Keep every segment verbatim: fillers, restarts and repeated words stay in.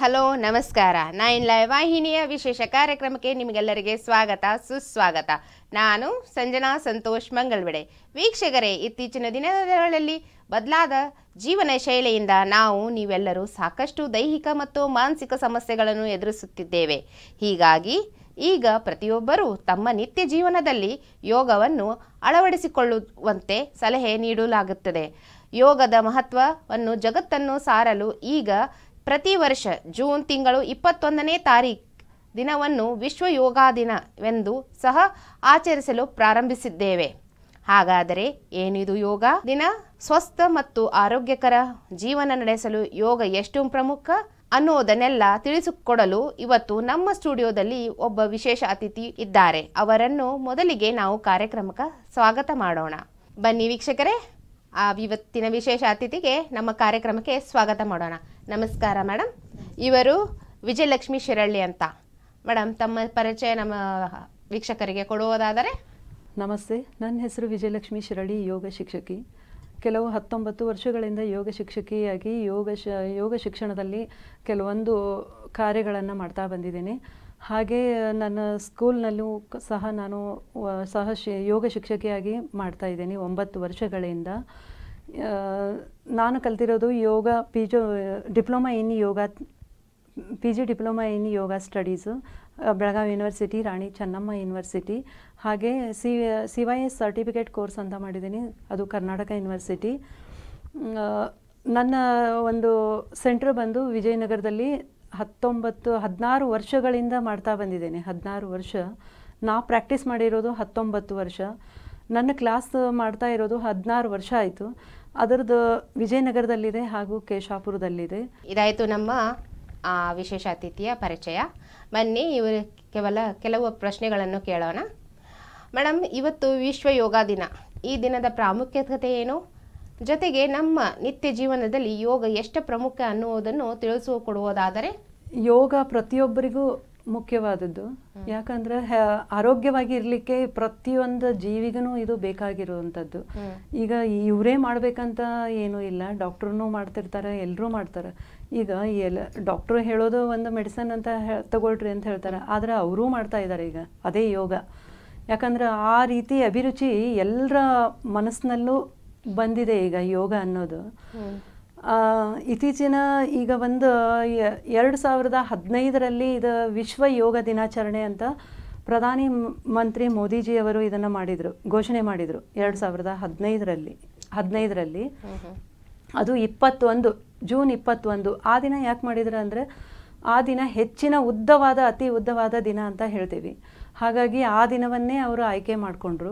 Hello ನಮಸ್ಕಾರ. Nine live ವಾಹಿನಿಯ ವಿಶೇಷ ಕಾರ್ಯಕ್ರಮಕ್ಕೆ ನಿಮಗೆಲ್ಲರಿಗೆ ಸ್ವಾಗತ ಸುಸ್ವಾಗತ. ನಾನು ಸಂಜನಾ ಸಂತೋಷ್ ಮಂಗಲ್ವಡೆ. ವೀಕ್ಷಕರೇ, ಇತ್ತೀಚಿನ ದಿನಗಳಲ್ಲಿ ಬದಲಾದ ಜೀವನ ಶೈಲಿಯಿಂದ ನಾವು ನೀವೆಲ್ಲರೂ ಸಾಕಷ್ಟು ದೈಹಿಕ ಮತ್ತು ಮಾನಸಿಕ ಸಮಸ್ಯೆಗಳನ್ನು ಎದುರಿಸುತ್ತಿದ್ದೇವೆ. ಹೀಗಾಗಿ ಈಗ ಪ್ರತಿಯೊಬ್ಬರೂ ತಮ್ಮ ನಿತ್ಯ ಜೀವನದಲ್ಲಿ ಯೋಗವನ್ನು ಅಳವಡಿಸಿಕೊಳ್ಳುವಂತೆ ಸಲಹೆ ನೀಡಲಾಗುತ್ತದೆ. ಯೋಗದ ಮಹತ್ವವನ್ನು ಜಗತ್ತನ್ನು ಸಾರಲು ಈಗ ಪ್ರತಿ ವರ್ಷ ಜೂನ್ ತಿಂಗಳು ಇಪ್ಪತ್ತೊಂದನೇ ತಾರೀಕು ದಿನವನ್ನು ವಿಶ್ವ ಯೋಗ ದಿನವೆಂದು ಸಹ ಆಚರಿಸಲು ಪ್ರಾರಂಭಿಸಿದ್ದೇವೆ. ಹಾಗಾದರೆ ಏನಿದು ಯೋಗ ದಿನ? ಸ್ವಸ್ಥ ಮತ್ತು ಆರೋಗ್ಯಕರ ಜೀವನ ನಡೆಸಲು ಯೋಗ ಎಷ್ಟು ಪ್ರಮುಖ ಅನ್ನೋದನ್ನೆಲ್ಲ ತಿಳಿಸಿಕೊಡಲು ಇವತ್ತು ನಮ್ಮ ಸ್ಟುಡಿಯೋದಲ್ಲಿ ಒಬ್ಬ ವಿಶೇಷ ಅತಿಥಿ ಇದ್ದಾರೆ. ಅವರನ್ನು ಮೊದಲಿಗೆ ನಾವು ಕಾರ್ಯಕ್ರಮಕ್ಕೆ ಸ್ವಾಗತ ಮಾಡೋಣ. ಬನ್ನಿ ವೀಕ್ಷಕರೇ, ಆ ಇವತ್ತಿನ ವಿಶೇಷ ಅತಿಥಿಗೆ ನಮ್ಮ ಕಾರ್ಯಕ್ರಮಕ್ಕೆ ಸ್ವಾಗತ ಮಾಡೋಣ. ನಮಸ್ಕಾರ ಮೇಡಮ್. ಇವರು ವಿಜಯಲಕ್ಷ್ಮಿ ಶಿರಳ್ಳಿ ಅಂತ. ಮೇಡಮ್, ತಮ್ಮ ಪರಿಚಯ ನಮ್ಮ ವೀಕ್ಷಕರಿಗೆ ಕೊಡುವುದಾದರೆ? ನಮಸ್ತೆ, ನನ್ನ ಹೆಸರು ವಿಜಯಲಕ್ಷ್ಮಿ ಶಿರಳ್ಳಿ, ಯೋಗ ಶಿಕ್ಷಕಿ. ಕೆಲವು ಹತ್ತೊಂಬತ್ತು ವರ್ಷಗಳಿಂದ ಯೋಗ ಶಿಕ್ಷಕಿಯಾಗಿ ಯೋಗ ಶ ಯೋಗ ಶಿಕ್ಷಣದಲ್ಲಿ ಕೆಲವೊಂದು ಕಾರ್ಯಗಳನ್ನು ಮಾಡ್ತಾ ಬಂದಿದ್ದೀನಿ. ಹಾಗೆ ನನ್ನ ಸ್ಕೂಲ್ನಲ್ಲೂ ಸಹ ನಾನು ಸಹ ಶಿ ಯೋಗ ಶಿಕ್ಷಕಿಯಾಗಿ ಮಾಡ್ತಾಯಿದ್ದೀನಿ ಒಂಬತ್ತು ವರ್ಷಗಳಿಂದ. ನಾನು ಕಲ್ತಿರೋದು yoga P G diploma in yoga P G diploma in yoga studies Belagavi university, Rani Chennamma university. ಹಾಗೆ C C Y S certificate course ಅಂತ ಮಾಡಿದ್ದೀನಿ, ಅದು ಕರ್ನಾಟಕ ಯೂನಿವರ್ಸಿಟಿ. ನನ್ನ ಒಂದು ಸೆಂಟ್ರ್ ಬಂದು ವಿಜಯನಗರದಲ್ಲಿ ಹತ್ತೊಂಬತ್ತು ಹದಿನಾರು ವರ್ಷಗಳಿಂದ ಮಾಡ್ತಾ ಬಂದಿದ್ದೇನೆ. ಹದಿನಾರು ವರ್ಷ ನಾ ಪ್ರಾಕ್ಟೀಸ್ ಮಾಡಿರೋದು ಹತ್ತೊಂಬತ್ತು ವರ್ಷ. ನನ್ನ ಕ್ಲಾಸ್ ಮಾಡ್ತಾ ಇರೋದು ಹದಿನಾರು ವರ್ಷ ಆಯಿತು. ಅದರದ್ದು ವಿಜಯನಗರದಲ್ಲಿದೆ ಹಾಗೂ ಕೇಶಾಪುರದಲ್ಲಿದೆ. ಇದಾಯಿತು ನಮ್ಮ ವಿಶೇಷ ಅತಿಥಿಯ ಪರಿಚಯ. ಬನ್ನಿ ಇವರು ಕೇವಲ ಕೆಲವು ಪ್ರಶ್ನೆಗಳನ್ನು ಕೇಳೋಣ. ಮೇಡಮ್, ಇವತ್ತು ವಿಶ್ವ ಯೋಗ ದಿನ. ಈ ದಿನದ ಪ್ರಾಮುಖ್ಯತೆ ಏನು? ಜೊತೆಗೆ ನಮ್ಮ ನಿತ್ಯ ಜೀವನದಲ್ಲಿ ಯೋಗ ಎಷ್ಟು ಪ್ರಮುಖ ಅನ್ನುವುದನ್ನು ತಿಳಿಸಿಕೊಡುವುದಾದರೆ? ಯೋಗ ಪ್ರತಿಯೊಬ್ಬರಿಗೂ ಮುಖ್ಯವಾದದ್ದು. ಯಾಕಂದರೆ ಆರೋಗ್ಯವಾಗಿ ಇರಲಿಕ್ಕೆ ಪ್ರತಿಯೊಂದು ಜೀವಿಗೂ ಇದು ಬೇಕಾಗಿರುವಂಥದ್ದು. ಈಗ ಇವರೇ ಮಾಡಬೇಕಂತ ಏನೂ ಇಲ್ಲ, ಡಾಕ್ಟ್ರೂ ಮಾಡ್ತಿರ್ತಾರೆ, ಎಲ್ಲರೂ ಮಾಡ್ತಾರೆ. ಈಗ ಎಲ್ಲ ಡಾಕ್ಟ್ರು ಹೇಳೋದು ಒಂದು ಮೆಡಿಸನ್ ಅಂತ ಹೇ ತಗೊಳ್ರಿ ಅಂತ ಹೇಳ್ತಾರೆ, ಆದರೆ ಅವರೂ ಮಾಡ್ತಾ ಇದ್ದಾರೆ ಈಗ ಅದೇ ಯೋಗ. ಯಾಕಂದರೆ ಆ ರೀತಿ ಅಭಿರುಚಿ ಎಲ್ಲರ ಮನಸ್ಸಿನಲ್ಲೂ ಬಂದಿದೆ ಈಗ ಯೋಗ ಅನ್ನೋದು. ಇತ್ತೀಚಿನ ಈಗ ಒಂದು ಎರಡು ಸಾವಿರದ ಹದಿನೈದರಲ್ಲಿ ಇದು ವಿಶ್ವ ಯೋಗ ದಿನಾಚರಣೆ ಅಂತ ಪ್ರಧಾನಿ ಮಂತ್ರಿ ಮೋದಿಜಿಯವರು ಇದನ್ನು ಮಾಡಿದರು, ಘೋಷಣೆ ಮಾಡಿದರು ಎರಡು ಸಾವಿರದ ಹದಿನೈದರಲ್ಲಿ ಹದಿನೈದರಲ್ಲಿ ಅದು ಇಪ್ಪತ್ತೊಂದು ಜೂನ್ ಇಪ್ಪತ್ತೊಂದು. ಆ ದಿನ ಯಾಕೆ ಮಾಡಿದ್ರು ಅಂದರೆ, ಆ ದಿನ ಹೆಚ್ಚಿನ ಉದ್ದವಾದ ಅತಿ ಉದ್ದವಾದ ದಿನ ಅಂತ ಹೇಳ್ತೀವಿ. ಹಾಗಾಗಿ ಆ ದಿನವನ್ನೇ ಅವರು ಆಯ್ಕೆ ಮಾಡಿಕೊಂಡ್ರು.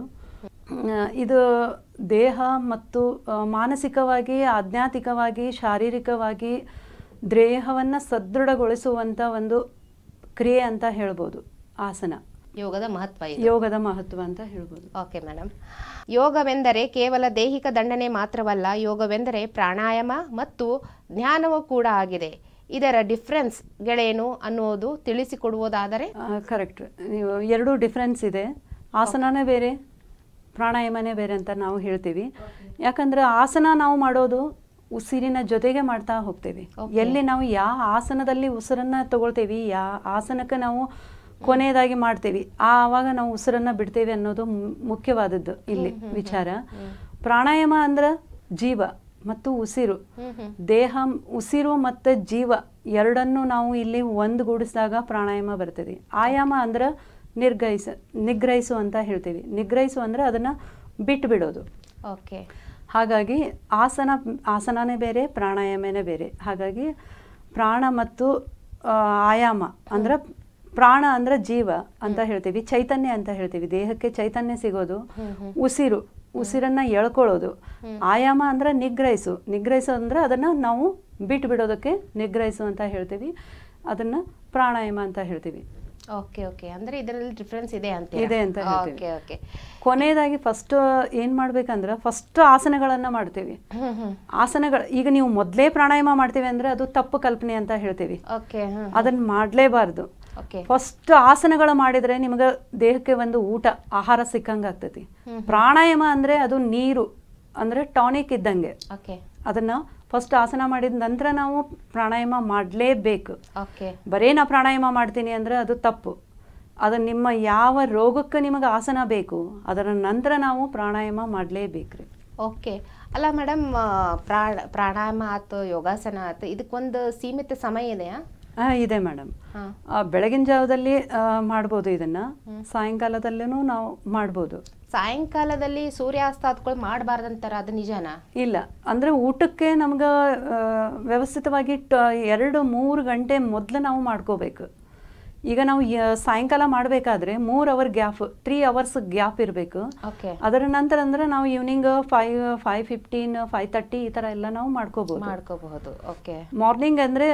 ಇದು ದೇಹ ಮತ್ತು ಮಾನಸಿಕವಾಗಿ, ಆಧ್ಯಾತ್ಮಿಕವಾಗಿ, ಶಾರೀರಿಕವಾಗಿ ದೇಹವನ್ನು ಸದೃಢಗೊಳಿಸುವಂಥ ಒಂದು ಕ್ರಿಯೆ ಅಂತ ಹೇಳ್ಬೋದು ಆಸನ. ಯೋಗದ ಮಹತ್ವ ಯೋಗದ ಮಹತ್ವ ಅಂತ ಹೇಳ್ಬೋದು. Okay madam. ಯೋಗವೆಂದರೆ ಕೇವಲ ದೈಹಿಕ ದಂಡನೆ ಮಾತ್ರವಲ್ಲ, ಯೋಗವೆಂದರೆ ಪ್ರಾಣಾಯಾಮ ಮತ್ತು ಜ್ಞಾನವೂ ಕೂಡ ಆಗಿದೆ. ಇದರ ಡಿಫ್ರೆನ್ಸ್ಗಳೇನು ಅನ್ನೋದು ತಿಳಿಸಿಕೊಡುವುದಾದರೆ? ಕರೆಕ್ಟ್, ನೀವು ಎರಡೂ ಡಿಫ್ರೆನ್ಸ್ ಇದೆ. ಆಸನನೇ ಬೇರೆ, ಪ್ರಾಣಾಯಾಮನೇ ಬೇರೆ ಅಂತ ನಾವು ಹೇಳ್ತೀವಿ. ಯಾಕಂದರೆ ಆಸನ ನಾವು ಮಾಡೋದು ಉಸಿರಿನ ಜೊತೆಗೆ ಮಾಡ್ತಾ ಹೋಗ್ತೇವೆ. ಎಲ್ಲಿ ನಾವು ಯಾವ ಆಸನದಲ್ಲಿ ಉಸಿರನ್ನು ತಗೊಳ್ತೇವೆ, ಯಾವ ಆಸನಕ್ಕೆ ನಾವು ಕೊನೆಯದಾಗಿ ಮಾಡ್ತೇವೆ, ಆವಾಗ ನಾವು ಉಸಿರನ್ನು ಬಿಡ್ತೇವೆ ಅನ್ನೋದು ಮುಖ್ಯವಾದದ್ದು ಇಲ್ಲಿ ವಿಚಾರ. ಪ್ರಾಣಾಯಾಮ ಅಂದ್ರೆ ಜೀವ ಮತ್ತು ಉಸಿರು, ದೇಹ, ಉಸಿರು ಮತ್ತು ಜೀವ ಎರಡನ್ನು ನಾವು ಇಲ್ಲಿ ಒಂದುಗೂಡಿಸಿದಾಗ ಪ್ರಾಣಾಯಾಮ ಬರ್ತದೆ. ಆಯಾಮ ಅಂದ್ರೆ ನಿರ್ಗಹಿಸ ನಿಗ್ರಹಿಸು ಅಂತ ಹೇಳ್ತೀವಿ. ನಿಗ್ರಹಿಸು ಅಂದರೆ ಅದನ್ನು ಬಿಟ್ಟು ಬಿಡೋದು. ಓಕೆ. ಹಾಗಾಗಿ ಆಸನ ಆಸನನೇ ಬೇರೆ, ಪ್ರಾಣಾಯಾಮನೇ ಬೇರೆ. ಹಾಗಾಗಿ ಪ್ರಾಣ ಮತ್ತು ಆಯಾಮ ಅಂದ್ರೆ, ಪ್ರಾಣ ಅಂದರೆ ಜೀವ ಅಂತ ಹೇಳ್ತೀವಿ, ಚೈತನ್ಯ ಅಂತ ಹೇಳ್ತೀವಿ. ದೇಹಕ್ಕೆ ಚೈತನ್ಯ ಸಿಗೋದು ಉಸಿರು, ಉಸಿರನ್ನು ಎಳ್ಕೊಳ್ಳೋದು. ಆಯಾಮ ಅಂದರೆ ನಿಗ್ರಹಿಸು, ನಿಗ್ರಹಿಸು ಅಂದರೆ ಅದನ್ನು ನಾವು ಬಿಟ್ಟು ಬಿಡೋದಕ್ಕೆ ನಿಗ್ರಹಿಸು ಅಂತ ಹೇಳ್ತೀವಿ. ಅದನ್ನು ಪ್ರಾಣಾಯಾಮ ಅಂತ ಹೇಳ್ತೀವಿ. ಓಕೆ ಓಕೆ ಅಂದರೆ ಇದರಲ್ಲಿ ಡಿಫ್ರೆನ್ಸ್ ಇದೆ ಅಂತ ಇದೆ ಅಂತ ಹೇಳ್ತೀವಿ. Okay okay. ಕೊನೆಯದಾಗಿ ಫಸ್ಟ್ ಏನು ಮಾಡ್ಬೇಕಂದ್ರೆ, ಫಸ್ಟ್ ಆಸನಗಳನ್ನು ಮಾಡ್ತೀವಿ. ಆಸನಗಳು ಈಗ ನೀವು ಮೊದಲೇ ಪ್ರಾಣಾಯಾಮ ಮಾಡ್ತೀವಿ ಅಂದರೆ ಅದು ತಪ್ಪು ಕಲ್ಪನೆ ಅಂತ ಹೇಳ್ತೀವಿ. ಓಕೆ. ಅದನ್ನು ಮಾಡಲೇಬಾರ್ದು. ಓಕೆ. ಫಸ್ಟ್ ಆಸನಗಳು ಮಾಡಿದರೆ ನಿಮಗೆ ದೇಹಕ್ಕೆ ಒಂದು ಊಟ, ಆಹಾರ ಸಿಕ್ಕಂಗೆ ಆಗ್ತೈತಿ. ಪ್ರಾಣಾಯಾಮ ಅಂದರೆ ಅದು ನೀರು, ಅಂದರೆ ಟಾನಿಕ್ ಇದ್ದಂಗೆ. ಓಕೆ. ಅದನ್ನು ಫಸ್ಟ್ ಆಸನ ಮಾಡಿದ ನಂತರ ನಾವು ಪ್ರಾಣಾಯಾಮ ಮಾಡಲೇಬೇಕು. ಓಕೆ. ಬರೀ ನಾ ಪ್ರಾಣಾಯಾಮ ಮಾಡ್ತೀನಿ ಅಂದರೆ ಅದು ತಪ್ಪು. ಅದು ನಿಮ್ಮ ಯಾವ ರೋಗಕ್ಕೆ ನಿಮಗೆ ಆಸನ ಬೇಕು ಅದರ ನಂತರ ನಾವು ಪ್ರಾಣಾಯಾಮ ಮಾಡಲೇಬೇಕ್ರಿ. ಓಕೆ. ಅಲ್ಲ ಮೇಡಮ್, ಪ್ರಾಣ ಪ್ರಾಣಾಯಾಮ ಆಯ್ತು, ಯೋಗಾಸನ ಆಯ್ತು, ಇದಕ್ಕೊಂದು ಸೀಮಿತ ಸಮಯ ಇದೆಯಾ? ಹಾಂ, ಇದೆ ಮೇಡಮ್. ಬೆಳಗಿನ ಜಾವದಲ್ಲಿ ಮಾಡ್ಬೋದು, ಇದನ್ನು ಸಾಯಂಕಾಲದಲ್ಲೂ ನಾವು ಮಾಡ್ಬೋದು. ಸಾಯಂಕಾಲದಲ್ಲಿ ಸೂರ್ಯಾಸ್ತ ಹತ್ಕೊಳ್ಳಿ ಮಾಡಬಾರ್ದಂತಾರ, ಅದು ನಿಜಾನಾ? ಇಲ್ಲ, ಅಂದರೆ ಊಟಕ್ಕೆ ನಮ್ಗೆ ವ್ಯವಸ್ಥಿತವಾಗಿ ಟ ಎರಡು ಮೂರು ಗಂಟೆ ಮೊದಲು ನಾವು ಮಾಡ್ಕೋಬೇಕು. ಈಗ ನಾವು ಸಾಯಂಕಾಲ ಮಾಡಬೇಕಾದ್ರೆ ಮೂರು hour gap, three hours gap ಇರಬೇಕು. ಅದರ ನಂತರ ಅಂದರೆ ನಾವು evening five five fifteen five thirty ಈ ಥರ ಎಲ್ಲ ನಾವು ಮಾಡ್ಕೋಬೋದು ಮಾಡ್ಕೋಬಹುದು ಓಕೆ. ಮಾರ್ನಿಂಗ್ ಅಂದರೆ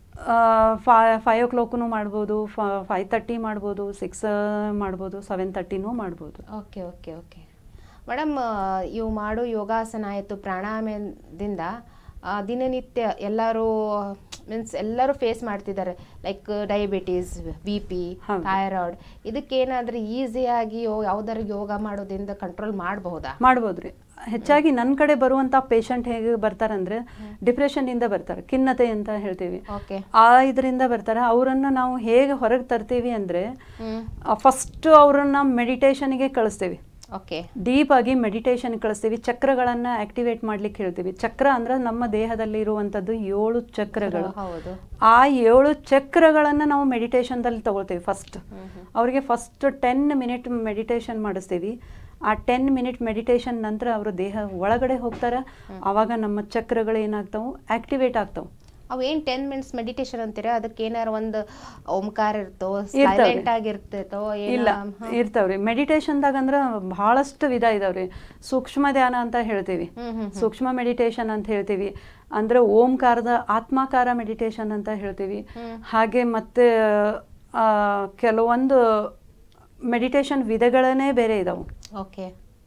ಫೈ ಫೈವ್ ಓ ಕ್ಲಾಕ್ನು ಮಾಡ್ಬೋದು, ಫೈವ್ ತರ್ಟಿ ಮಾಡ್ಬೋದು, ಸಿಕ್ಸ್ ಮಾಡ್ಬೋದು, ಸೆವೆನ್ ತರ್ಟಿನೂ ಮಾಡ್ಬೋದು. ಓಕೆ ಓಕೆ ಓಕೆ ಮೇಡಮ್, ಇವು ಮಾಡು ಯೋಗಾಸನ ಆಯಿತು, ಪ್ರಾಣಾಯಾಮದಿಂದ ದಿನನಿತ್ಯ ಎಲ್ಲರೂ ಮೀನ್ಸ್ ಎಲ್ಲರೂ ಫೇಸ್ ಮಾಡ್ತಿದ್ದಾರೆ, like diabetes, B P, thyroid. ಇದಕ್ಕೇನಾದರೂ ಈಸಿಯಾಗಿ ಯಾವ್ದಾರ ಯೋಗ ಮಾಡೋದ್ರಿಂದ ಕಂಟ್ರೋಲ್ ಮಾಡಬಹುದಾ? ಮಾಡ್ಬೋದ್ರಿ. ಹೆಚ್ಚಾಗಿ ನನ್ನ ಕಡೆ ಬರುವಂಥ ಪೇಷಂಟ್ ಹೇಗೆ ಬರ್ತಾರಂದ್ರೆ ಡಿಪ್ರೆಷನ್ನಿಂದ ಬರ್ತಾರೆ, ಖಿನ್ನತೆ ಅಂತ ಹೇಳ್ತೀವಿ, ಆ ಇದರಿಂದ ಬರ್ತಾರೆ. ಅವರನ್ನು ನಾವು ಹೇಗೆ ಹೊರಗೆ ತರ್ತೀವಿ ಅಂದರೆ ಫಸ್ಟ್ ಅವರನ್ನ ಮೆಡಿಟೇಷನ್ಗೆ ಕಳಿಸ್ತೀವಿ. ಓಕೆ. ಡೀಪ್ ಆಗಿ ಮೆಡಿಟೇಷನ್ ಕಳಿಸ್ತೀವಿ. ಚಕ್ರಗಳನ್ನು ಆಕ್ಟಿವೇಟ್ ಮಾಡ್ಲಿಕ್ಕೆ ಹೇಳ್ತೀವಿ. ಚಕ್ರ ಅಂದ್ರೆ ನಮ್ಮ ದೇಹದಲ್ಲಿ ಇರುವಂಥದ್ದು ಏಳು ಚಕ್ರಗಳು. ಆ ಏಳು ಚಕ್ರಗಳನ್ನು ನಾವು ಮೆಡಿಟೇಷನ್ದಲ್ಲಿ ತಗೊಳ್ತೀವಿ. ಫಸ್ಟ್ ಅವರಿಗೆ ಫಸ್ಟ್ ಟೆನ್ ಮಿನಿಟ್ ಮೆಡಿಟೇಷನ್ ಮಾಡಿಸ್ತೀವಿ. ಆ ಟೆನ್ ಮಿನಿಟ್ ಮೆಡಿಟೇಷನ್ ನಂತರ ಅವರು ದೇಹ ಒಳಗಡೆ ಹೋಗ್ತಾರೆ. ಆವಾಗ ನಮ್ಮ ಚಕ್ರಗಳು ಏನಾಗ್ತಾವೆ, ಆಕ್ಟಿವೇಟ್ ಆಗ್ತಾವೆ. ಅವು ಏನು ಟೆನ್ ಮಿನಿಟ್ಸ್ ಮೆಡಿಟೇಷನ್ ಅಂತೀರ, ಅದಕ್ಕೆ ಏನಾರು ಒಂದು ಓಂಕಾರ ಇರ್ತೋ, ಸೈಲೆಂಟ್ ಆಗಿರ್ತೈತೋ? ಇಲ್ಲ, ಇರ್ತಾವ್ರಿ. ಮೆಡಿಟೇಷನ್ದಾಗ ಅಂದ್ರೆ ಬಹಳಷ್ಟು ವಿಧ ಇದಾವ್ರಿ. ಸೂಕ್ಷ್ಮ ಧ್ಯಾನ ಅಂತ ಹೇಳ್ತೀವಿ, ಸೂಕ್ಷ್ಮ ಮೆಡಿಟೇಷನ್ ಅಂತ ಹೇಳ್ತೀವಿ. ಅಂದ್ರೆ ಓಂಕಾರದ ಆತ್ಮಾಕಾರ ಮೆಡಿಟೇಷನ್ ಅಂತ ಹೇಳ್ತೀವಿ. ಹಾಗೆ ಮತ್ತೆ ಕೆಲವೊಂದು ಮೆಡಿಟೇಷನ್ ವಿಧಗಳನ್ನೇ ಬೇರೆ ಇದಾವೆ. Okay.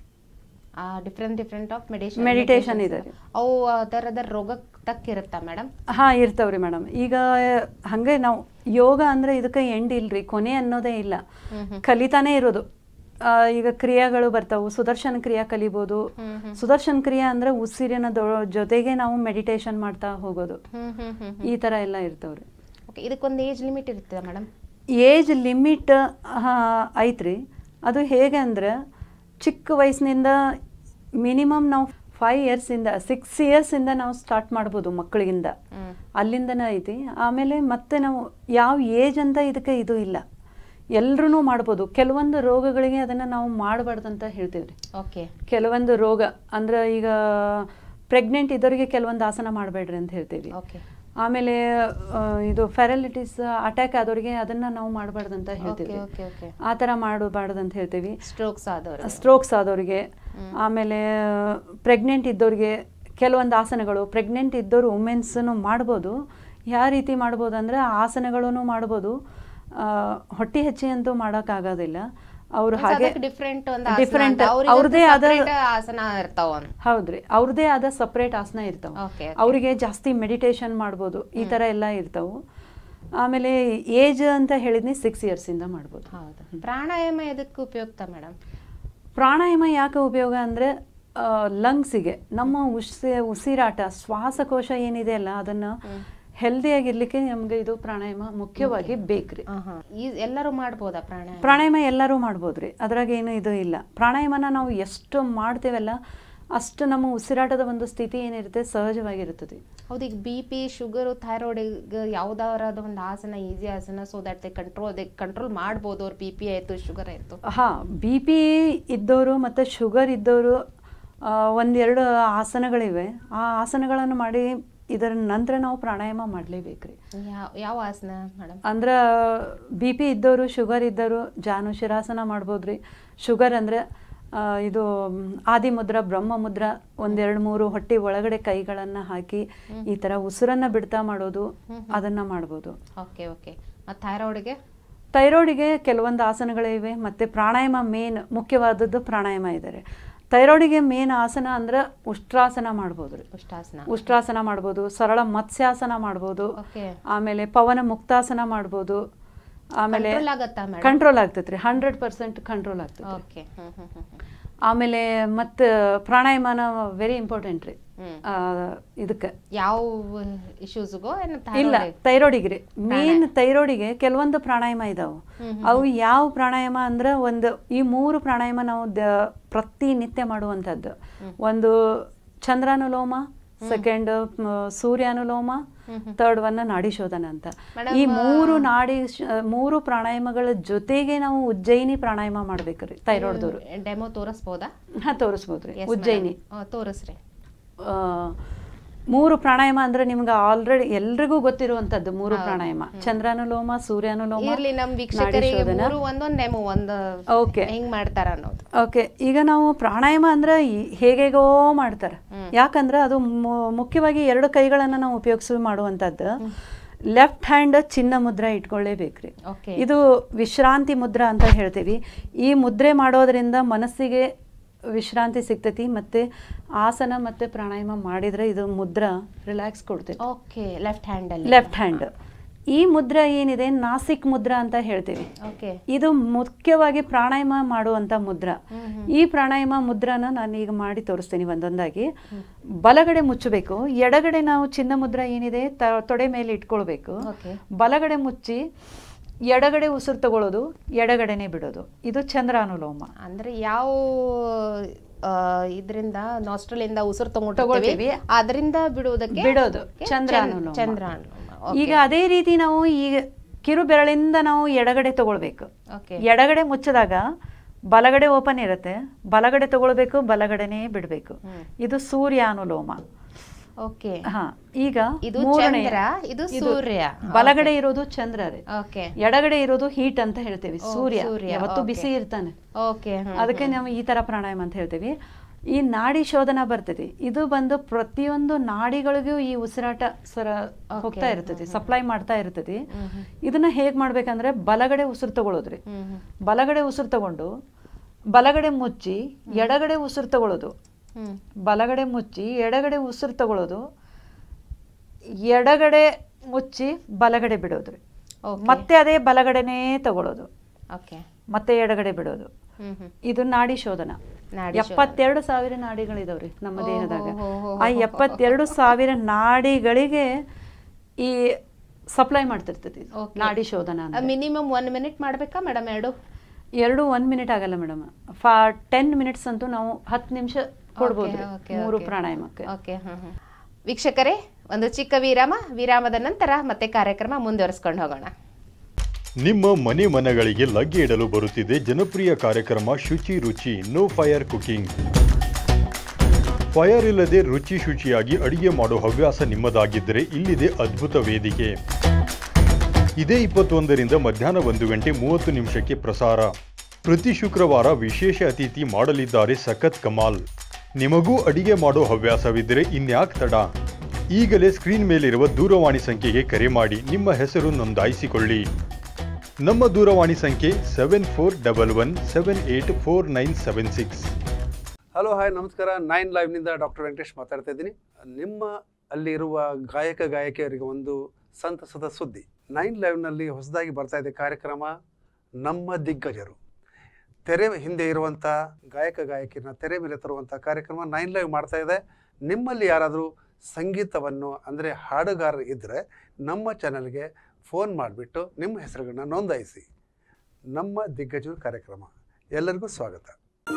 Different different of meditation meditation ಇದೆ. ಅವು ಅದರ ಅದರ ರೋಗಕ್ಕೆ ತಕ್ಕಿರುತ್ತಾ ಮೇಡಮ್? ಹಾಂ, ಇರ್ತಾವ್ರಿ ಮೇಡಮ್. ಈಗ ಹಂಗೆ ನಾವು ಯೋಗ ಅಂದರೆ ಇದಕ್ಕೆ ಎಂಡ್ ಇಲ್ರಿ, ಕೊನೆ ಅನ್ನೋದೇ ಇಲ್ಲ, ಕಲಿತಾನೇ ಇರೋದು. ಈಗ ಕ್ರಿಯಾಗಳು ಬರ್ತಾವು, ಸುದರ್ಶನ ಕ್ರಿಯಾ ಕಲಿಬೋದು. ಸುದರ್ಶನ ಕ್ರಿಯಾ ಅಂದ್ರೆ ಉಸಿರಿನ ಜೊತೆಗೆ ನಾವು ಮೆಡಿಟೇಷನ್ ಮಾಡ್ತಾ ಹೋಗೋದು, ಈ ಥರ ಎಲ್ಲ ಇರ್ತಾವ್ರಿ. ಇದಕ್ಕೊಂದು ಏಜ್ ಲಿಮಿಟ್ ಇರ್ತದೆ ಮೇಡಮ್? ಏಜ್ ಲಿಮಿಟ್ ಐತ್ರಿ. ಅದು ಹೇಗೆ ಅಂದರೆ ಚಿಕ್ಕ ವಯಸ್ಸಿನಿಂದ ಮಿನಿಮಮ್ ನಾವು ಫೈವ್ ಇಯರ್ಸಿಂದ ಸಿಕ್ಸ್ ಇಯರ್ಸಿಂದ ನಾವು ಸ್ಟಾರ್ಟ್ ಮಾಡ್ಬೋದು ಮಕ್ಕಳಿಗಿಂದ, ಅಲ್ಲಿಂದನೇ ಐತಿ. ಆಮೇಲೆ ಮತ್ತೆ ನಾವು ಯಾವ ಏಜ್ ಅಂತ ಇದಕ್ಕೆ ಇದು ಇಲ್ಲ, ಎಲ್ಲರೂ ಮಾಡ್ಬೋದು. ಕೆಲವೊಂದು ರೋಗಗಳಿಗೆ ಅದನ್ನು ನಾವು ಮಾಡಬಾರ್ದಂತ ಹೇಳ್ತೀವಿ ರೀ. ಓಕೆ. ಕೆಲವೊಂದು ರೋಗ ಅಂದರೆ ಈಗ ಪ್ರೆಗ್ನೆಂಟ್ ಇದ್ದವರಿಗೆ ಕೆಲವೊಂದು ಆಸನ ಮಾಡಬೇಡ್ರಿ ಅಂತ ಹೇಳ್ತೀವಿ. ಓಕೆ. ಆಮೇಲೆ ಇದು ಪ್ಯಾರಾಲಿಟಿಸ್ ಅಟ್ಯಾಕ್ ಆದವ್ರಿಗೆ ಅದನ್ನು ನಾವು ಮಾಡಬಾರ್ದಂತ ಹೇಳ್ತೀವಿ, ಆ ಥರ ಮಾಡಬಾರ್ದು ಅಂತ ಹೇಳ್ತೀವಿ. ಸ್ಟ್ರೋಕ್ಸ್ ಆದವ್ರಿಗೆ ಸ್ಟ್ರೋಕ್ಸ್ ಆದವ್ರಿಗೆ ಆಮೇಲೆ ಪ್ರೆಗ್ನೆಂಟ್ ಇದ್ದವ್ರಿಗೆ ಕೆಲವೊಂದು ಆಸನಗಳು ಪ್ರೆಗ್ನೆಂಟ್ ಇದ್ದವರು ವುಮೆನ್ಸನ್ನು ಮಾಡ್ಬೋದು. ಯಾವ ರೀತಿ ಮಾಡ್ಬೋದು ಅಂದರೆ ಆಸನಗಳೂ ಮಾಡ್ಬೋದು, ಹೊಟ್ಟೆ ಹೆಚ್ಚಿ ಅಂತೂ ಮಾಡೋಕ್ಕಾಗೋದಿಲ್ಲ. ಅವರು ಹಾಗೆ ಡಿಫ್ರೆಂಟ್ ಡಿಫ್ರೆಂಟ್ ಅವ್ರದೇ ಆದ ಆಸನ ಇರ್ತಾವ. ಹೌದ್ರಿ, ಅವ್ರದೇ ಆದ ಸಪ್ರೇಟ್ ಆಸನ ಇರ್ತಾವ. ಅವರಿಗೆ ಜಾಸ್ತಿ ಮೆಡಿಟೇಷನ್ ಮಾಡ್ಬೋದು, ಈ ಥರ ಎಲ್ಲ ಇರ್ತಾವೆ. ಆಮೇಲೆ ಏಜ್ ಅಂತ ಹೇಳಿದ್ನಿ ಸಿಕ್ಸ್ ಇಯರ್ಸಿಂದ ಮಾಡ್ಬೋದು. ಹೌದು. ಪ್ರಾಣಾಯಾಮ ಎದಕ್ಕೆ ಉಪಯುಕ್ತ ಮೇಡಮ್? ಪ್ರಾಣಾಯಾಮ ಯಾಕೆ ಉಪಯೋಗ ಅಂದರೆ ಲಂಗ್ಸಿಗೆ, ನಮ್ಮ ಉಸಿ ಉಸಿರಾಟ ಶ್ವಾಸಕೋಶ ಏನಿದೆ ಅಲ್ಲ ಅದನ್ನು ಹೆಲ್ದಿಯಾಗಿರ್ಲಿಕ್ಕೆ ನಮ್ಗೆ ಇದು ಪ್ರಾಣಾಯಾಮ ಮುಖ್ಯವಾಗಿ ಬೇಕ್ರಿ. ಎಲ್ಲರೂ ಮಾಡ್ಬೋದಾ ಪ್ರಾಣಾಯಾಮ? ಪ್ರಾಣಾಯಾಮ ಎಲ್ಲರೂ ಮಾಡ್ಬೋದ್ರಿ, ಅದ್ರಾಗ ಏನು ಇದು ಇಲ್ಲ. ಪ್ರಾಣಾಯಾಮನ ನಾವು ಎಷ್ಟು ಮಾಡ್ತೇವಲ್ಲ ಅಷ್ಟು ನಮ್ಮ ಉಸಿರಾಟದ ಒಂದು ಸ್ಥಿತಿ ಏನಿರುತ್ತೆ ಸಹಜವಾಗಿರುತ್ತದೆ. ಹೌದು. ಈಗ ಬಿ ಪಿ, ಶುಗರು, ಥೈರಾಯ್ಡ್ ಯಾವ್ದಾರದ ಒಂದು ಆಸನ, ಈಸಿ ಆಸನ, so that they control they control ಮಾಡ್ಬೋದು ಅವ್ರು, ಬಿ ಪಿ ಆಯಿತು, ಶುಗರ್ ಆಯಿತು? ಹಾಂ, ಬಿ ಪಿ ಇದ್ದವರು ಮತ್ತು ಶುಗರ್ ಇದ್ದವರು ಒಂದೆರಡು ಆಸನಗಳಿವೆ. ಆ ಆಸನಗಳನ್ನು ಮಾಡಿ ಇದರ ನಂತರ ನಾವು ಪ್ರಾಣಾಯಾಮ ಮಾಡಲೇಬೇಕ್ರಿ. ಯಾವ ಆಸನ ಮೇಡಮ್? ಅಂದ್ರೆ ಬಿ ಪಿ ಇದ್ದವರು, ಶುಗರ್ ಇದ್ದವರು ಜಾನುಶಿರಾಸನ ಮಾಡ್ಬೋದ್ರಿ. ಶುಗರ್ ಅಂದರೆ ಇದು ಆದಿಮುದ್ರ, ಬ್ರಹ್ಮ ಮುದ್ರ, ಒಂದೆರಡು ಮೂರು ಹೊಟ್ಟೆ ಒಳಗಡೆ ಕೈಗಳನ್ನು ಹಾಕಿ ಈ ಥರ ಉಸಿರನ್ನು ಬಿಡ್ತಾ ಮಾಡೋದು, ಅದನ್ನು ಮಾಡ್ಬೋದು. Okay okay. ಮತ್ತು ಥೈರಾಯ್ಡ್ಗೆ? ಥೈರಾಯ್ಡಿಗೆ ಕೆಲವೊಂದು ಆಸನಗಳಿವೆ. ಮತ್ತು ಪ್ರಾಣಾಯಾಮ ಮೇನ್ ಮುಖ್ಯವಾದದ್ದು ಪ್ರಾಣಾಯಾಮ ಇದ್ದಾರೆ. ಥೈರಾಯ್ಡಿಗೆ ಮೇನ್ ಆಸನ ಅಂದ್ರೆ ಉಷ್ಟ್ರಾಸನ ಮಾಡ್ಬೋದು ರೀ. ಉಷ್ಟ್ರಾಸನ ಉಷ್ಟ್ರಾಸನ ಮಾಡ್ಬೋದು, ಸರಳ ಮತ್ಸ್ಯಾಸನ ಮಾಡ್ಬೋದು, ಆಮೇಲೆ ಪವನ ಮುಕ್ತಾಸನ ಮಾಡ್ಬೋದು. ಆಮೇಲೆ ಕಂಟ್ರೋಲ್ ಆಗ್ತೈತೆ ರೀ, ಹಂಡ್ರೆಡ್ ಪರ್ಸೆಂಟ್ ಕಂಟ್ರೋಲ್ ಆಗ್ತೈತೆ. ಆಮೇಲೆ ಮತ್ತು ಪ್ರಾಣಾಯಾಮನ ವೆರಿ ಇಂಪಾರ್ಟೆಂಟ್ ರೀ. ಇದಕ್ಕೆ ಯಾವ ಇಶ್ಯೂಸ್ಗೋ ಇಲ್ಲ ಥೈರಾಯ್ಡಿಗೆ ಮೇನ್ ಥೈರಾಯ್ಡಿಗೆ ಕೆಲವೊಂದು ಪ್ರಾಣಾಯಾಮ ಇದಾವೆ. ಅವು ಯಾವ ಪ್ರಾಣಾಯಾಮ ಅಂದ್ರೆ ಒಂದು ಈ ಮೂರು ಪ್ರಾಣಾಯಾಮ ನಾವು ಪ್ರತಿನಿತ್ಯ ಮಾಡುವಂಥದ್ದು. ಒಂದು ಚಂದ್ರಾನುಲೋಮ, ಸೆಕೆಂಡ್ ಸೂರ್ಯಾನುಲೋಮ, ಥರ್ಡ್ ಒನ್ ನಾಡಿ ಶೋಧನ ಅಂತ. ಈ ಮೂರು ನಾಡಿ ಮೂರು ಪ್ರಾಣಾಯಾಮಗಳ ಜೊತೆಗೆ ನಾವು ಉಜ್ಜಯಿನಿ ಪ್ರಾಣಾಯಾಮ ಮಾಡ್ಬೇಕ್ರಿ ಥೈರಾಯ್ಡ್ದವ್ರು. ಡೆಮೋ ತೋರಿಸ್ಬೋದಾ? ಹಾ ತೋರಿಸ್ಬೋದ್ರಿ. ಉಜ್ಜಯಿನಿ ತೋರಿಸ್ರಿ. ಮೂರು ಪ್ರಾಣಾಯಾಮ ಅಂದ್ರೆ ನಿಮ್ಗೆ ಆಲ್ರೆಡಿ ಎಲ್ರಿಗೂ ಗೊತ್ತಿರುವಂತದ್ದು ಮೂರು ಪ್ರಾಣಾಯಾಮ: ಚಂದ್ರಾನುಲೋಮ, ಸೂರ್ಯಾನುಲೋಮ, ನಾಡಿ ಶೋಧನ. ಓಕೆ, ಹೆಂಗ್ ಮಾಡ್ತಾರ ಅನ್ನೋದು. ಓಕೆ, ಈಗ ನಾವು ಪ್ರಾಣಾಯಾಮ ಅಂದ್ರೆ ಹೇಗೇಗೋ ಮಾಡ್ತಾರೆ. ಯಾಕಂದ್ರೆ ಅದು ಮುಖ್ಯವಾಗಿ ಎರಡು ಕೈಗಳನ್ನ ನಾವು ಉಪಯೋಗಿಸಿ ಮಾಡುವಂತದ್ದು. ಲೆಫ್ಟ್ ಹ್ಯಾಂಡ್ ಚಿನ್ನ ಮುದ್ರಾ ಇಟ್ಕೊಳ್ಳೇಬೇಕ್ರಿ. ಇದು ವಿಶ್ರಾಂತಿ ಮುದ್ರಾ ಅಂತ ಹೇಳ್ತೀವಿ. ಈ ಮುದ್ರೆ ಮಾಡೋದ್ರಿಂದ ಮನಸ್ಸಿಗೆ ವಿಶ್ರಾಂತಿ ಸಿಗ್ತೈತಿ. ಮತ್ತೆ ಆಸನ ಮತ್ತೆ ಪ್ರಾಣಾಯಾಮ ಮಾಡಿದ್ರೆ ಇದು ಮುದ್ರಾ ರಿಲ್ಯಾಕ್ಸ್ ಕೊಡ್ತೈತಿ. ಓಕೆ, ಲೆಫ್ಟ್ ಹ್ಯಾಂಡ್ ಅಲ್ಲಿ ಲೆಫ್ಟ್ ಹ್ಯಾಂಡ್ ಈ ಮುದ್ರಾ ಏನಿದೆ ನಾಸಿಕ್ ಮುದ್ರಾ ಅಂತ ಹೇಳ್ತೀವಿ. ಓಕೆ, ಇದು ಮುಖ್ಯವಾಗಿ ಪ್ರಾಣಾಯಾಮ ಮಾಡುವಂತ ಮುದ್ರಾ. ಈ ಪ್ರಾಣಾಯಾಮ ಮುದ್ರಾನ ನಾನು ಈಗ ಮಾಡಿ ತೋರಿಸ್ತೀನಿ ಒಂದೊಂದಾಗಿ. ಬಲಗಡೆ ಮುಚ್ಚಬೇಕು. ಎಡಗಡೆ ನಾವು ಚಿನ್ನ ಮುದ್ರಾ ಏನಿದೆ ತೊಡೆ ಮೇಲೆ ಇಟ್ಕೊಳ್ಬೇಕು. ಬಲಗಡೆ ಮುಚ್ಚಿ ಎಡಗಡೆ ಉಸಿರು ತಗೊಳ್ಳೋದು, ಎಡಗಡೆನೆ ಬಿಡೋದು. ಇದು ಚಂದ್ರಾನುಲೋಮ. ಅಂದ್ರೆ ಯಾವ ಇದರಿಂದ ನಾಸ್ಟ್ರಲಿಂದ ಉಸಿರು ತಗೊಳ್ತೀವಿ ಅದರಿಂದ ಬಿಡುವುದಕ್ಕೆ ಬಿಡೋದು ಚಂದ್ರಾನುಲೋಮ. ಚಂದ್ರಾನುಲೋಮ. ಈಗ ಅದೇ ರೀತಿ ನಾವು ಈಗ ಕಿರು ಬೆರಳಿಂದ ನಾವು ಎಡಗಡೆ ತಗೊಳ್ಬೇಕು. ಎಡಗಡೆ ಮುಚ್ಚಿದಾಗ ಬಲಗಡೆ ಓಪನ್ ಇರುತ್ತೆ. ಬಲಗಡೆ ತಗೊಳ್ಬೇಕು, ಬಲಗಡೆನೆ ಬಿಡಬೇಕು. ಇದು ಸೂರ್ಯಾನುಲೋಮ. ಓಕೆ, ಹಾ. ಈಗ ಇದು ಚಂದ್ರ, ಇದು ಸೂರ್ಯ. ಬಲಗಡೆ ಇರೋದು ಚಂದ್ರ ರೀ. ಓಕೆ, ಎಡಗಡೆ ಇರೋದು ಹೀಟ್ ಅಂತ ಹೇಳ್ತೇವೆ. ಸೂರ್ಯ ಯಾವತ್ತು ಬಿಸಿ ಇರ್ತಾನೆ. ಓಕೆ, ಅದಕ್ಕೆ ನಾವು ಈ ತರ ಪ್ರಾಣಾಯಾಮ ಅಂತ ಹೇಳ್ತೇವೆ. ಈ ನಾಡಿ ಶೋಧನ ಬರ್ತದೆ. ಇದು ಬಂದು ಪ್ರತಿಯೊಂದು ನಾಡಿಗಳಿಗೂ ಈ ಉಸಿರಾಟ ಸರ ಹೋಗ್ತಾ ಇರ್ತದೆ, ಸಪ್ಲೈ ಮಾಡ್ತಾ ಇರ್ತದೆ. ಇದನ್ನ ಹೇಗ್ ಮಾಡ್ಬೇಕಂದ್ರೆ ಬಲಗಡೆ ಉಸಿರು ತಗೊಳ್ಳೋದ್ರಿ. ಬಲಗಡೆ ಉಸಿರು ತಗೊಂಡು ಬಲಗಡೆ ಮುಚ್ಚಿ ಎಡಗಡೆ ಉಸಿರು ತಗೊಳ್ಳೋದು. ಬಲಗಡೆ ಮುಚ್ಚಿ ಎಡಗಡೆ ಉಸಿರು ತಗೊಳ್ಳೋದು. ಎಡಗಡೆ ಮುಚ್ಚಿ ಬಲಗಡೆ ಬಿಡೋದ್ರಿ. ಮತ್ತೆ ಅದೇ ಬಲಗಡೆನೇ ತಗೊಳ್ಳೋದು. ಮತ್ತೆ ಎಡಗಡೆ ಬಿಡೋದು. ಇದು ನಾಡಿ ಶೋಧನ. ಎಪ್ಪತ್ತೆರಡು ಸಾವಿರ ನಾಡಿಗಳಿದಾವ್ರಿ ನಮ್ಮ ದೇಹದಾಗ. ಆ ಎಪ್ಪತ್ತೆರಡು ಸಾವಿರ ನಾಡಿಗಳಿಗೆ ಈ ಸಪ್ಲೈ ಮಾಡ್ತಿರ್ತೈತಿ ನಾಡಿ ಶೋಧನ. ಮಿನಿಮಮ್ ಒನ್ ಮಿನಿಟ್ ಮಾಡ್ಬೇಕಾ ಮೇಡಮ್? ಎರಡು ಎರಡು ಒನ್ ಮಿನಿಟ್ ಆಗಲ್ಲ ಮೇಡಮ್. ಫಾ ಟೆನ್ ಮಿನಿಟ್ಸ್ ಅಂತೂ ನಾವು ಹತ್ತು ನಿಮಿಷ ಕೊಡ್ಬೋದು ಮೂರು ಪ್ರಾಣಾಯಾಮಕ್ಕೆ. ಓಕೆ, ವೀಕ್ಷಕರೇ, ಒಂದು ಚಿಕ್ಕ ವಿರಾಮ. ವಿರಾಮದ ನಂತರ ಮತ್ತೆ ಕಾರ್ಯಕ್ರಮ ಮುಂದುವರಿಸ್ಕೊಂಡು ಹೋಗೋಣ. ನಿಮ್ಮ ಮನೆ ಮನಗಳಿಗೆ ಲಗ್ಗೆ ಇಡಲು ಬರುತ್ತಿದೆ ಜನಪ್ರಿಯ ಕಾರ್ಯಕ್ರಮ ಶುಚಿ ರುಚಿ. No fire cooking. ಫೈರ್ ಇಲ್ಲದೆ ರುಚಿ ಶುಚಿಯಾಗಿ ಅಡಿಗೆ ಮಾಡೋ ಹವ್ಯಾಸ ನಿಮ್ಮದಾಗಿದ್ದರೆ ಇಲ್ಲಿದೆ ಅದ್ಭುತ ವೇದಿಕೆ. ಇದೇ ಇಪ್ಪತ್ತೊಂದರಿಂದ ಮಧ್ಯಾಹ್ನ ಒಂದು ಗಂಟೆ ಮೂವತ್ತು ನಿಮಿಷಕ್ಕೆ ಪ್ರಸಾರ. ಪ್ರತಿ ಶುಕ್ರವಾರ ವಿಶೇಷ ಅತಿಥಿ ಮಾಡಲಿದ್ದಾರೆ ಸಖತ್ ಕಮಾಲ್. ನಿಮಗೂ ಅಡಿಗೆ ಮಾಡೋ ಹವ್ಯಾಸವಿದ್ದರೆ ಇನ್ಯಾಕ್ ತಡ? ಈಗಲೇ ಸ್ಕ್ರೀನ್ ಮೇಲಿರುವ ದೂರವಾಣಿ ಸಂಖ್ಯೆಗೆ ಕರೆ ಮಾಡಿ ನಿಮ್ಮ ಹೆಸರು ನೋಂದಾಯಿಸಿಕೊಳ್ಳಿ. ನಮ್ಮ ದೂರವಾಣಿ ಸಂಖ್ಯೆ seven four double one seven eight four nine seven six. Hello, hi, ನಮಸ್ಕಾರ. ನೈನ್ ಲೈವ್ನಿಂದ ಡಾಕ್ಟರ್ ವೆಂಕಟೇಶ್ ಮಾತಾಡ್ತಾ ಇದ್ದೀನಿ. ನಿಮ್ಮ ಅಲ್ಲಿರುವ ಗಾಯಕ ಗಾಯಕಿಯರಿಗೆ ಒಂದು ಸಂತಸದ ಸುದ್ದಿ. ನೈನ್ ಲೈವ್ನಲ್ಲಿ ಹೊಸದಾಗಿ ಬರ್ತಾ ಇದೆ ಕಾರ್ಯಕ್ರಮ ನಮ್ಮ ದಿಗ್ಗಜರು. ತೆರೆ ಹಿಂದೆ ಇರುವಂಥ ಗಾಯಕ ಗಾಯಕಿಯರನ್ನ ತೆರೆ ಮೇಲೆ ತರುವಂಥ ಕಾರ್ಯಕ್ರಮ ನೈನ್ ಲೈವ್ ಮಾಡ್ತಾ ಇದೆ. ನಿಮ್ಮಲ್ಲಿ ಯಾರಾದರೂ ಸಂಗೀತವನ್ನು ಅಂದರೆ ಹಾಡುಗಾರರು ಇದ್ದರೆ ನಮ್ಮ ಚಾನಲ್ಗೆ ಫೋನ್ ಮಾಡಿಬಿಟ್ಟು ನಿಮ್ಮ ಹೆಸರುಗಳನ್ನ ನೋಂದಾಯಿಸಿ. ನಮ್ಮ ದಿಗ್ಗಜರು ಕಾರ್ಯಕ್ರಮ. ಎಲ್ಲರಿಗೂ ಸ್ವಾಗತ.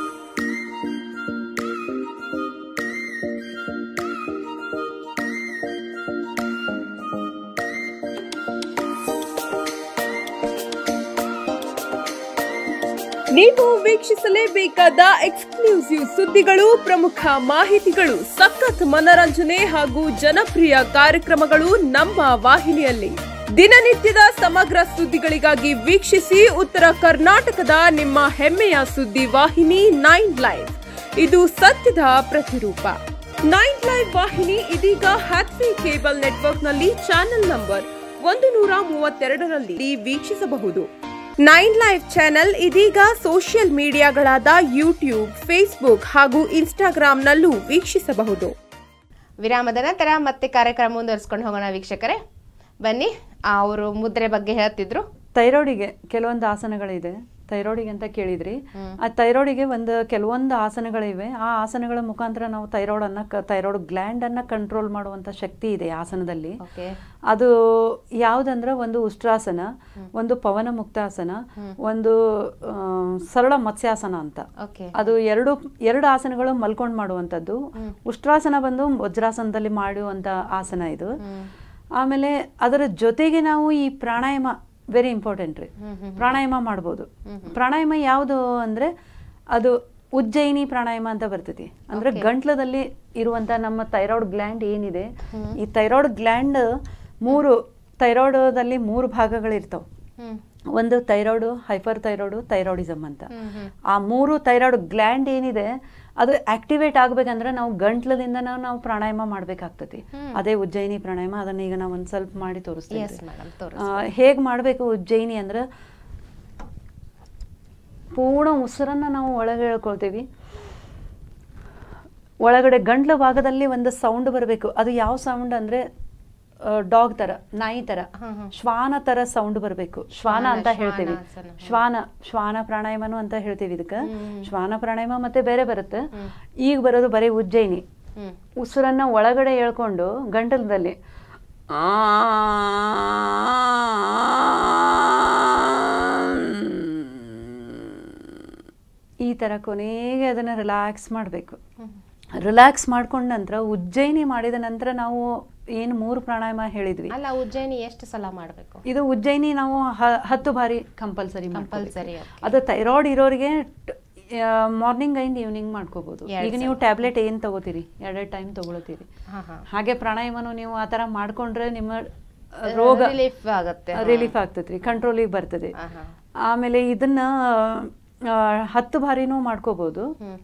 ನೀವು ವೀಕ್ಷಿಸಲೇಬೇಕಾದ ಎಕ್ಸ್ಕ್ಲೂಸಿವ್ ಸುದ್ದಿಗಳು, ಪ್ರಮುಖ ಮಾಹಿತಿಗಳು, ಸಖತ್ ಮನರಂಜನೆ ಹಾಗೂ ಜನಪ್ರಿಯ ಕಾರ್ಯಕ್ರಮಗಳು ನಮ್ಮ ವಾಹಿನಿಯಲ್ಲಿ. ದಿನನಿತ್ಯದ ಸಮಗ್ರ ಸುದ್ದಿಗಳಿಗಾಗಿ ವೀಕ್ಷಿಸಿ ಉತ್ತರ ಕರ್ನಾಟಕದ ನಿಮ್ಮ ಹೆಮ್ಮೆಯ ಸುದ್ದಿ ವಾಹಿನಿ ನೈನ್ ಲೈವ್. ಇದು ಸತ್ಯದ ಪ್ರತಿರೂಪ. ನೈನ್ ಲೈವ್ ವಾಹಿನಿ ಇದೀಗ ಹ್ಯಾಥ್ವೇ ಕೇಬಲ್ ನೆಟ್ವರ್ಕ್ನಲ್ಲಿ ಚಾನೆಲ್ ನಂಬರ್ ಒಂದು ನೂರ ಮೂವತ್ತೆರಡರಲ್ಲಿ ವೀಕ್ಷಿಸಬಹುದು. ನೈನ್ ಲೈವ್ ಚಾನೆಲ್ ಇದೀಗ ಸೋಷಿಯಲ್ ಮೀಡಿಯಾಗಳಾದ ಯೂಟ್ಯೂಬ್, ಫೇಸ್ಬುಕ್ ಹಾಗೂ ಇನ್ಸ್ಟಾಗ್ರಾಂನಲ್ಲೂ ವೀಕ್ಷಿಸಬಹುದು. ವಿರಾಮದ ನಂತರ ಮತ್ತೆ ಕಾರ್ಯಕ್ರಮ ಮುಂದುವರಿಸ್ಕೊಂಡು ಹೋಗೋಣ ವೀಕ್ಷಕರೇ. ಬನ್ನಿ, ಅವರು ಮುದ್ರೆ ಬಗ್ಗೆ ಹೇಳ್ತಿದ್ರು. ಥೈರಾಯ್ಡಿಗೆ ಕೆಲವೊಂದು ಆಸನಗಳಿದೆ. ಥೈರಾಯ್ಡಿಗೆ ಅಂತ ಕೇಳಿದ್ರಿ. ಆ ಥೈರಾಯ್ಡಿಗೆ ಒಂದು ಕೆಲವೊಂದು ಆಸನಗಳಿವೆ. ಆ ಆಸನಗಳ ಮುಖಾಂತರ ನಾವು ಥೈರಾಯ್ಡನ್ನು ಕ ಥೈರಾಯ್ಡ್ ಗ್ಲ್ಯಾಂಡನ್ನು ಕಂಟ್ರೋಲ್ ಮಾಡುವಂಥ ಶಕ್ತಿ ಇದೆ ಆಸನದಲ್ಲಿ. ಅದು ಯಾವುದಂದ್ರೆ ಒಂದು ಉಷ್ಟ್ರಾಸನ, ಒಂದು ಪವನ ಮುಕ್ತಾಸನ, ಒಂದು ಸರಳ ಮತ್ಸ್ಯಾಸನ ಅಂತ. ಅದು ಎರಡು ಎರಡು ಆಸನಗಳು ಮಲ್ಕೊಂಡು ಮಾಡುವಂಥದ್ದು. ಉಷ್ಟ್ರಾಸನ ಬಂದು ವಜ್ರಾಸನದಲ್ಲಿ ಮಾಡುವಂಥ ಆಸನ ಇದು. ಆಮೇಲೆ ಅದರ ಜೊತೆಗೆ ನಾವು ಈ ಪ್ರಾಣಾಯಾಮ ವೆರಿ ಇಂಪಾರ್ಟೆಂಟ್ ರೀ. ಪ್ರಾಣಾಯಾಮ ಮಾಡ್ಬೋದು. ಪ್ರಾಣಾಯಾಮ ಯಾವುದು ಅಂದರೆ ಅದು ಉಜ್ಜಯಿನಿ ಪ್ರಾಣಾಯಾಮ ಅಂತ ಬರ್ತೈತಿ. ಅಂದರೆ ಗಂಟ್ಲದಲ್ಲಿ ಇರುವಂಥ ನಮ್ಮ ಥೈರಾಯ್ಡ್ ಗ್ಲ್ಯಾಂಡ್ ಏನಿದೆ, ಈ ಥೈರಾಯ್ಡ್ ಗ್ಲ್ಯಾಂಡ್ ಮೂರು ಥೈರಾಯ್ಡದಲ್ಲಿ ಮೂರು ಭಾಗಗಳಿರ್ತಾವೆ. ಒಂದು ಥೈರಾಯ್ಡು, ಹೈಪರ್ ಥೈರಾಯ್ಡು, ಥೈರಾಯ್ಡಿಸಮ್ ಅಂತ. ಆ ಮೂರು ಥೈರಾಯ್ಡ್ ಗ್ಲ್ಯಾಂಡ್ ಏನಿದೆ ಅದು ಆಕ್ಟಿವೇಟ್ ಆಗ್ಬೇಕಂದ್ರೆ ನಾವು ಗಂಟ್ಲದಿಂದ ನಾವು ಪ್ರಾಣಾಯಾಮ ಮಾಡ್ಬೇಕಾಗ್ತತಿ. ಅದೇ ಉಜ್ಜಯಿನಿ ಪ್ರಾಣಾಯಾಮ. ಅದನ್ನ ಈಗ ನಾವು ಒಂದು ಸ್ವಲ್ಪ ಮಾಡಿ ತೋರಿಸ್ತೀವಿ. ಹೇಗೆ ಮಾಡಬೇಕು ಉಜ್ಜಯಿನಿ ಅಂದ್ರೆ, ಪೂರ್ಣ ಉಸಿರನ್ನ ನಾವು ಒಳಗೆ ಎಳ್ಕೊಳ್ತೀವಿ. ಒಳಗಡೆ ಗಂಟ್ಲ ಭಾಗದಲ್ಲಿ ಒಂದು ಸೌಂಡ್ ಬರಬೇಕು. ಅದು ಯಾವ ಸೌಂಡ್ ಅಂದ್ರೆ ಡಾಗ್ ತರ, ನಾಯಿ ತರ, ಶ್ವಾನ ತರ ಸೌಂಡ್ ಬರಬೇಕು. ಶ್ವಾನ ಅಂತ ಹೇಳ್ತೀವಿ. ಶ್ವಾನ ಶ್ವಾನ ಪ್ರಾಣಾಯಾಮನು ಅಂತ ಹೇಳ್ತೀವಿ ಇದಕ್ಕೆ. ಶ್ವಾನ ಪ್ರಾಣಾಯಾಮ ಮತ್ತೆ ಬೇರೆ ಬರುತ್ತೆ. ಈಗ ಬರೋದು ಬರೀ ಉಜ್ಜಯಿನಿ. ಉಸಿರನ್ನ ಒಳಗಡೆ ಎಳ್ಕೊಂಡು ಗಂಟಲದಲ್ಲಿ ಈ ತರ ಕೊನೆಗೆ ಅದನ್ನ ರಿಲ್ಯಾಕ್ಸ್ ಮಾಡಬೇಕು. ರಿಲ್ಯಾಕ್ಸ್ ಮಾಡ್ಕೊಂಡ ನಂತರ ಉಜ್ಜಯಿನಿ ಮಾಡಿದ ನಂತರ ನಾವು ಏನು ಮೂರು ಪ್ರಾಣಾಯಾಮ ಹೇಳಿದ್ವಿ ಅಲ್ಲ, ಉಜ್ಜಯಿನಿ ಎಷ್ಟು ಸಲ ಮಾಡಬೇಕು? ಇದು ಉಜ್ಜಯಿನಿ ನಾವು ಹತ್ತು ಬಾರಿ ಕಂಪಲ್ಸರಿ ಕಂಪಲ್ಸರಿ. ಅದು ಥೈರಾಯ್ಡ್ ಇರೋರಿಗೆ ಮಾರ್ನಿಂಗ್ ಆ್ಯಂಡ್ ಈವ್ನಿಂಗ್ ಮಾಡ್ಕೋಬಹುದು. ಈಗ ನೀವು ಟ್ಯಾಬ್ಲೆಟ್ ಏನು ತಗೋತೀರಿ, ಎರಡೆರಡು ಟೈಮ್ ತಗೊಳ್ತೀರಿ. ಹಾಗೆ ಪ್ರಾಣಾಯಾಮನು ನೀವು ಆ ಥರ ಮಾಡ್ಕೊಂಡ್ರೆ ನಿಮ್ಮ ರೋಗ ರಿಲೀಫ್ ಆಗುತ್ತೆ, ರಿಲೀಫ್ ಆಗ್ತದ್ರಿ, ಕಂಟ್ರೋಲಿಗೆ ಬರ್ತದೆ. ಆಮೇಲೆ ಇದನ್ನ ಹತ್ತು ಬಾರಿನೂ ಮಾಡ್ಕೋಬಹುದು.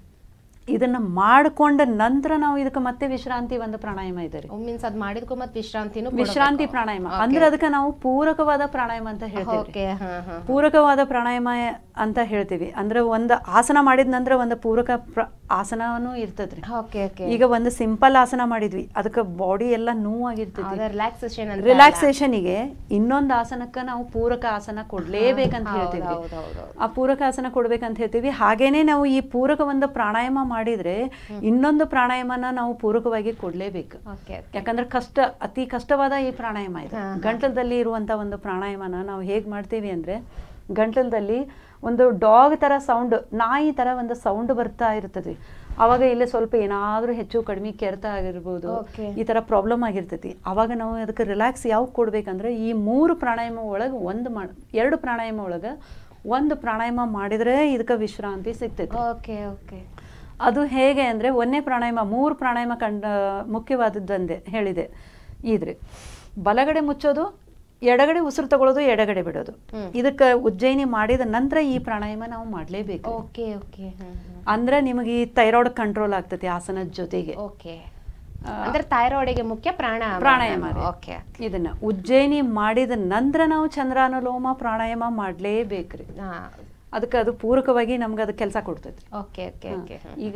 ಇದನ್ನ ಮಾಡಿಕೊಂಡ ನಂತರ ನಾವು ಇದಕ್ಕೆ ಮತ್ತೆ ವಿಶ್ರಾಂತಿ ಒಂದು ಪ್ರಾಣಾಯಾಮ ಇದೆ. ಮೀನ್ಸ್ ಅದ್ ಮಾಡಿದ್ಕೊ ಮತ್ತೆ ವಿಶ್ರಾಂತಿನೂ ವಿಶ್ರಾಂತಿ ಪ್ರಾಣಾಯಾಮ ಅಂದ್ರೆ ಅದಕ್ಕೆ ನಾವು ಪೂರಕವಾದ ಪ್ರಾಣಾಯಾಮ ಅಂತ ಹೇಳ್ತೀವಿ. ಪೂರಕವಾದ ಪ್ರಾಣಾಯಾಮ ಅಂತ ಹೇಳ್ತೀವಿ. ಅಂದ್ರೆ ಒಂದು ಆಸನ ಮಾಡಿದ ನಂತರ ಒಂದು ಪೂರಕ ಆಸನನೂ ಇರ್ತದ್ರಿ. ಈಗ ಒಂದು ಸಿಂಪಲ್ ಆಸನ ಮಾಡಿದ್ವಿ, ಅದಕ್ಕೆ ಬಾಡಿ ಎಲ್ಲ ನೋವಾಗಿರ್ತದೆ. ರಿಲ್ಯಾಕ್ಸೇಷನ್ ರಿಲ್ಯಾಕ್ಸೇಷನ್ಗೆ ಇನ್ನೊಂದು ಆಸನಕ್ಕೆ ನಾವು ಪೂರಕ ಆಸನ ಕೊಡ್ಲೇಬೇಕಂತ ಹೇಳ್ತೀವಿ. ಆ ಪೂರಕ ಆಸನ ಕೊಡ್ಬೇಕಂತ ಹೇಳ್ತೀವಿ. ಹಾಗೇನೆ ನಾವು ಈ ಪೂರಕ ಒಂದು ಪ್ರಾಣಾಯಾಮ ಮಾಡಿದ್ರೆ ಇನ್ನೊಂದು ಪ್ರಾಣಾಯಾಮನ ನಾವು ಪೂರಕವಾಗಿ ಕೊಡ್ಲೇಬೇಕು. ಯಾಕಂದ್ರೆ ಕಷ್ಟ, ಅತಿ ಕಷ್ಟವಾದ ಈ ಪ್ರಾಣಾಯಾಮ ಇದೆ. ಗಂಟಲದಲ್ಲಿ ಇರುವಂತ ಒಂದು ಪ್ರಾಣಾಯಾಮನ ನಾವು ಹೇಗ್ ಮಾಡ್ತೀವಿ ಅಂದ್ರೆ, ಗಂಟಲದಲ್ಲಿ ಒಂದು ಡಾಗ್ ತರ ಸೌಂಡ್, ನಾಯಿ ತರ ಒಂದು ಸೌಂಡ್ ಬರ್ತಾ ಇರ್ತದೆ. ಅವಾಗ ಇಲ್ಲಿ ಸ್ವಲ್ಪ ಏನಾದ್ರೂ ಹೆಚ್ಚು ಕಡಿಮೆ ಕೆರೆತ ಆಗಿರ್ಬೋದು, ಈ ತರ ಪ್ರಾಬ್ಲಮ್ ಆಗಿರ್ತೈತಿ. ಅವಾಗ ನಾವು ಅದಕ್ಕೆ ರಿಲ್ಯಾಕ್ಸ್ ಯಾವ ಕೊಡ್ಬೇಕಂದ್ರೆ, ಈ ಮೂರು ಪ್ರಾಣಾಯಾಮ ಒಳಗೆ ಒಂದು ಮಾಡ ಎರಡು ಪ್ರಾಣಾಯಾಮ ಒಳಗೆ ಒಂದು ಪ್ರಾಣಾಯಾಮ ಮಾಡಿದ್ರೆ ಇದಕ್ಕೆ ವಿಶ್ರಾಂತಿ ಸಿಗ್ತೈತಿ. ಓಕೆ ಓಕೆ ಅದು ಹೇಗೆ ಅಂದರೆ, ಒಂದನೇ ಪ್ರಾಣಾಯಾಮ, ಮೂರು ಪ್ರಾಣಾಯಾಮ ಕಂಡ ಮುಖ್ಯವಾದದ್ದಂದೆ ಹೇಳಿದೆ. ಇದ್ರೆ ಬಲಗಡೆ ಮುಚ್ಚೋದು, ಎಡಗಡೆ ಉಸಿರು ತಗೊಳ್ಳೋದು, ಎಡಗಡೆ ಬಿಡೋದು. ಇದಕ್ಕೆ ಉಜ್ಜಯಿನಿ ಮಾಡಿದ ನಂತರ ಈ ಪ್ರಾಣಾಯಾಮ ನಾವು ಮಾಡಲೇಬೇಕು. ಓಕೆ ಓಕೆ ಅಂದ್ರೆ ನಿಮಗೆ ಈ ಥೈರಾಯ್ಡ್ ಕಂಟ್ರೋಲ್ ಆಗ್ತದೆ ಆಸನದ ಜೊತೆಗೆ. ಓಕೆ ಅಂದ್ರೆ ಥೈರಾಯ್ಡ್ಗೆ ಮುಖ್ಯ ಪ್ರಾಣಾಯಾಮ ಪ್ರಾಣಾಯಾಮ. ಓಕೆ ಇದನ್ನ ಉಜ್ಜಯಿನಿ ಮಾಡಿದ ನಂತರ ನಾವು ಚಂದ್ರಾನುಲೋಮ ಪ್ರಾಣಾಯಾಮ ಮಾಡಲೇಬೇಕ್ರಿ. ಅದಕ್ಕೆ ಅದು ಪೂರಕವಾಗಿ ನಮ್ಗೆ ಅದು ಕೆಲಸ ಕೊಡ್ತೈತಿ. ಓಕೆ ಓಕೆ ಓಕೆ ಈಗ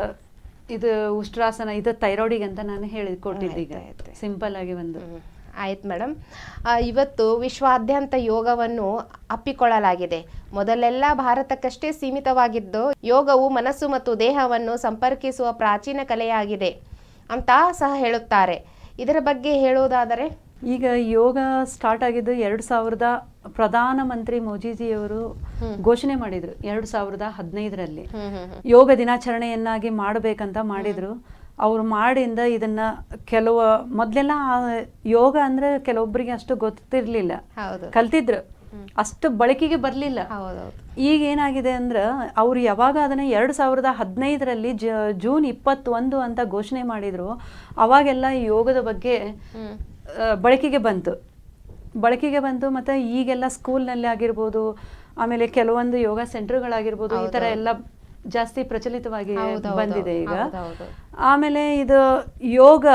ಇದು ಉಷ್ಟ್ರಾಸನ, ಇದು ಥೈರಾಯ್ಡಿಗೆ ಅಂತ ನಾನು ಹೇಳಿ ಕೊಟ್ಟಿದ್ದೆ. ಈಗ ಸಿಂಪಲ್ ಆಗಿ ಒಂದು ಆಯ್ತು ಮೇಡಮ್. ಇವತ್ತು ವಿಶ್ವಾದ್ಯಂತ ಯೋಗವನ್ನು ಅಪ್ಪಿಕೊಳ್ಳಲಾಗಿದೆ. ಮೊದಲೆಲ್ಲ ಭಾರತಕ್ಕಷ್ಟೇ ಸೀಮಿತವಾಗಿದ್ದು, ಯೋಗವು ಮನಸ್ಸು ಮತ್ತು ದೇಹವನ್ನು ಸಂಪರ್ಕಿಸುವ ಪ್ರಾಚೀನ ಕಲೆಯಾಗಿದೆ ಅಂತ ಸಹ ಹೇಳುತ್ತಾರೆ. ಇದರ ಬಗ್ಗೆ ಹೇಳುವುದಾದರೆ, ಈಗ ಯೋಗ ಸ್ಟಾರ್ಟ್ ಆಗಿದ್ದು ಎರಡು ಸಾವಿರದ ಪ್ರಧಾನ ಮಂತ್ರಿ ಮೋದಿಜಿಯವರು ಘೋಷಣೆ ಮಾಡಿದ್ರು ಎರಡು ಸಾವಿರದ ಹದಿನೈದರಲ್ಲಿ ಯೋಗ ದಿನಾಚರಣೆಯನ್ನಾಗಿ ಮಾಡಬೇಕಂತ ಮಾಡಿದ್ರು. ಅವ್ರು ಮಾಡಿಂದ ಇದನ್ನ ಕೆಲವು ಮೊದಲೆಲ್ಲ ಯೋಗ ಅಂದ್ರೆ ಕೆಲವೊಬ್ಬರಿಗೆ ಅಷ್ಟು ಗೊತ್ತಿರ್ಲಿಲ್ಲ, ಕಲ್ತಿದ್ರು, ಅಷ್ಟು ಬಳಕೆಗೆ ಬರ್ಲಿಲ್ಲ. ಈಗ ಏನಾಗಿದೆ ಅಂದ್ರೆ, ಅವ್ರು ಯಾವಾಗ ಅದನ್ನ ಎರಡ್ ಸಾವಿರದ ಹದಿನೈದರಲ್ಲಿ ಜೂನ್ ಇಪ್ಪತ್ತೊಂದು ಅಂತ ಘೋಷಣೆ ಮಾಡಿದ್ರು, ಅವಾಗೆಲ್ಲ ಯೋಗದ ಬಗ್ಗೆ ಬಳಕೆಗೆ ಬಂತು ಬಳಕೆಗೆ ಬಂತು ಮತ್ತೆ ಈಗೆಲ್ಲ ಸ್ಕೂಲ್ನಲ್ಲಿ ಆಗಿರ್ಬೋದು, ಆಮೇಲೆ ಕೆಲವೊಂದು ಯೋಗ ಸೆಂಟರ್ಗಳಾಗಿರ್ಬೋದು, ಈ ತರ ಎಲ್ಲ ಜಾಸ್ತಿ ಪ್ರಚಲಿತವಾಗಿ ಬಂದಿದೆ ಈಗ. ಆಮೇಲೆ ಇದು ಯೋಗ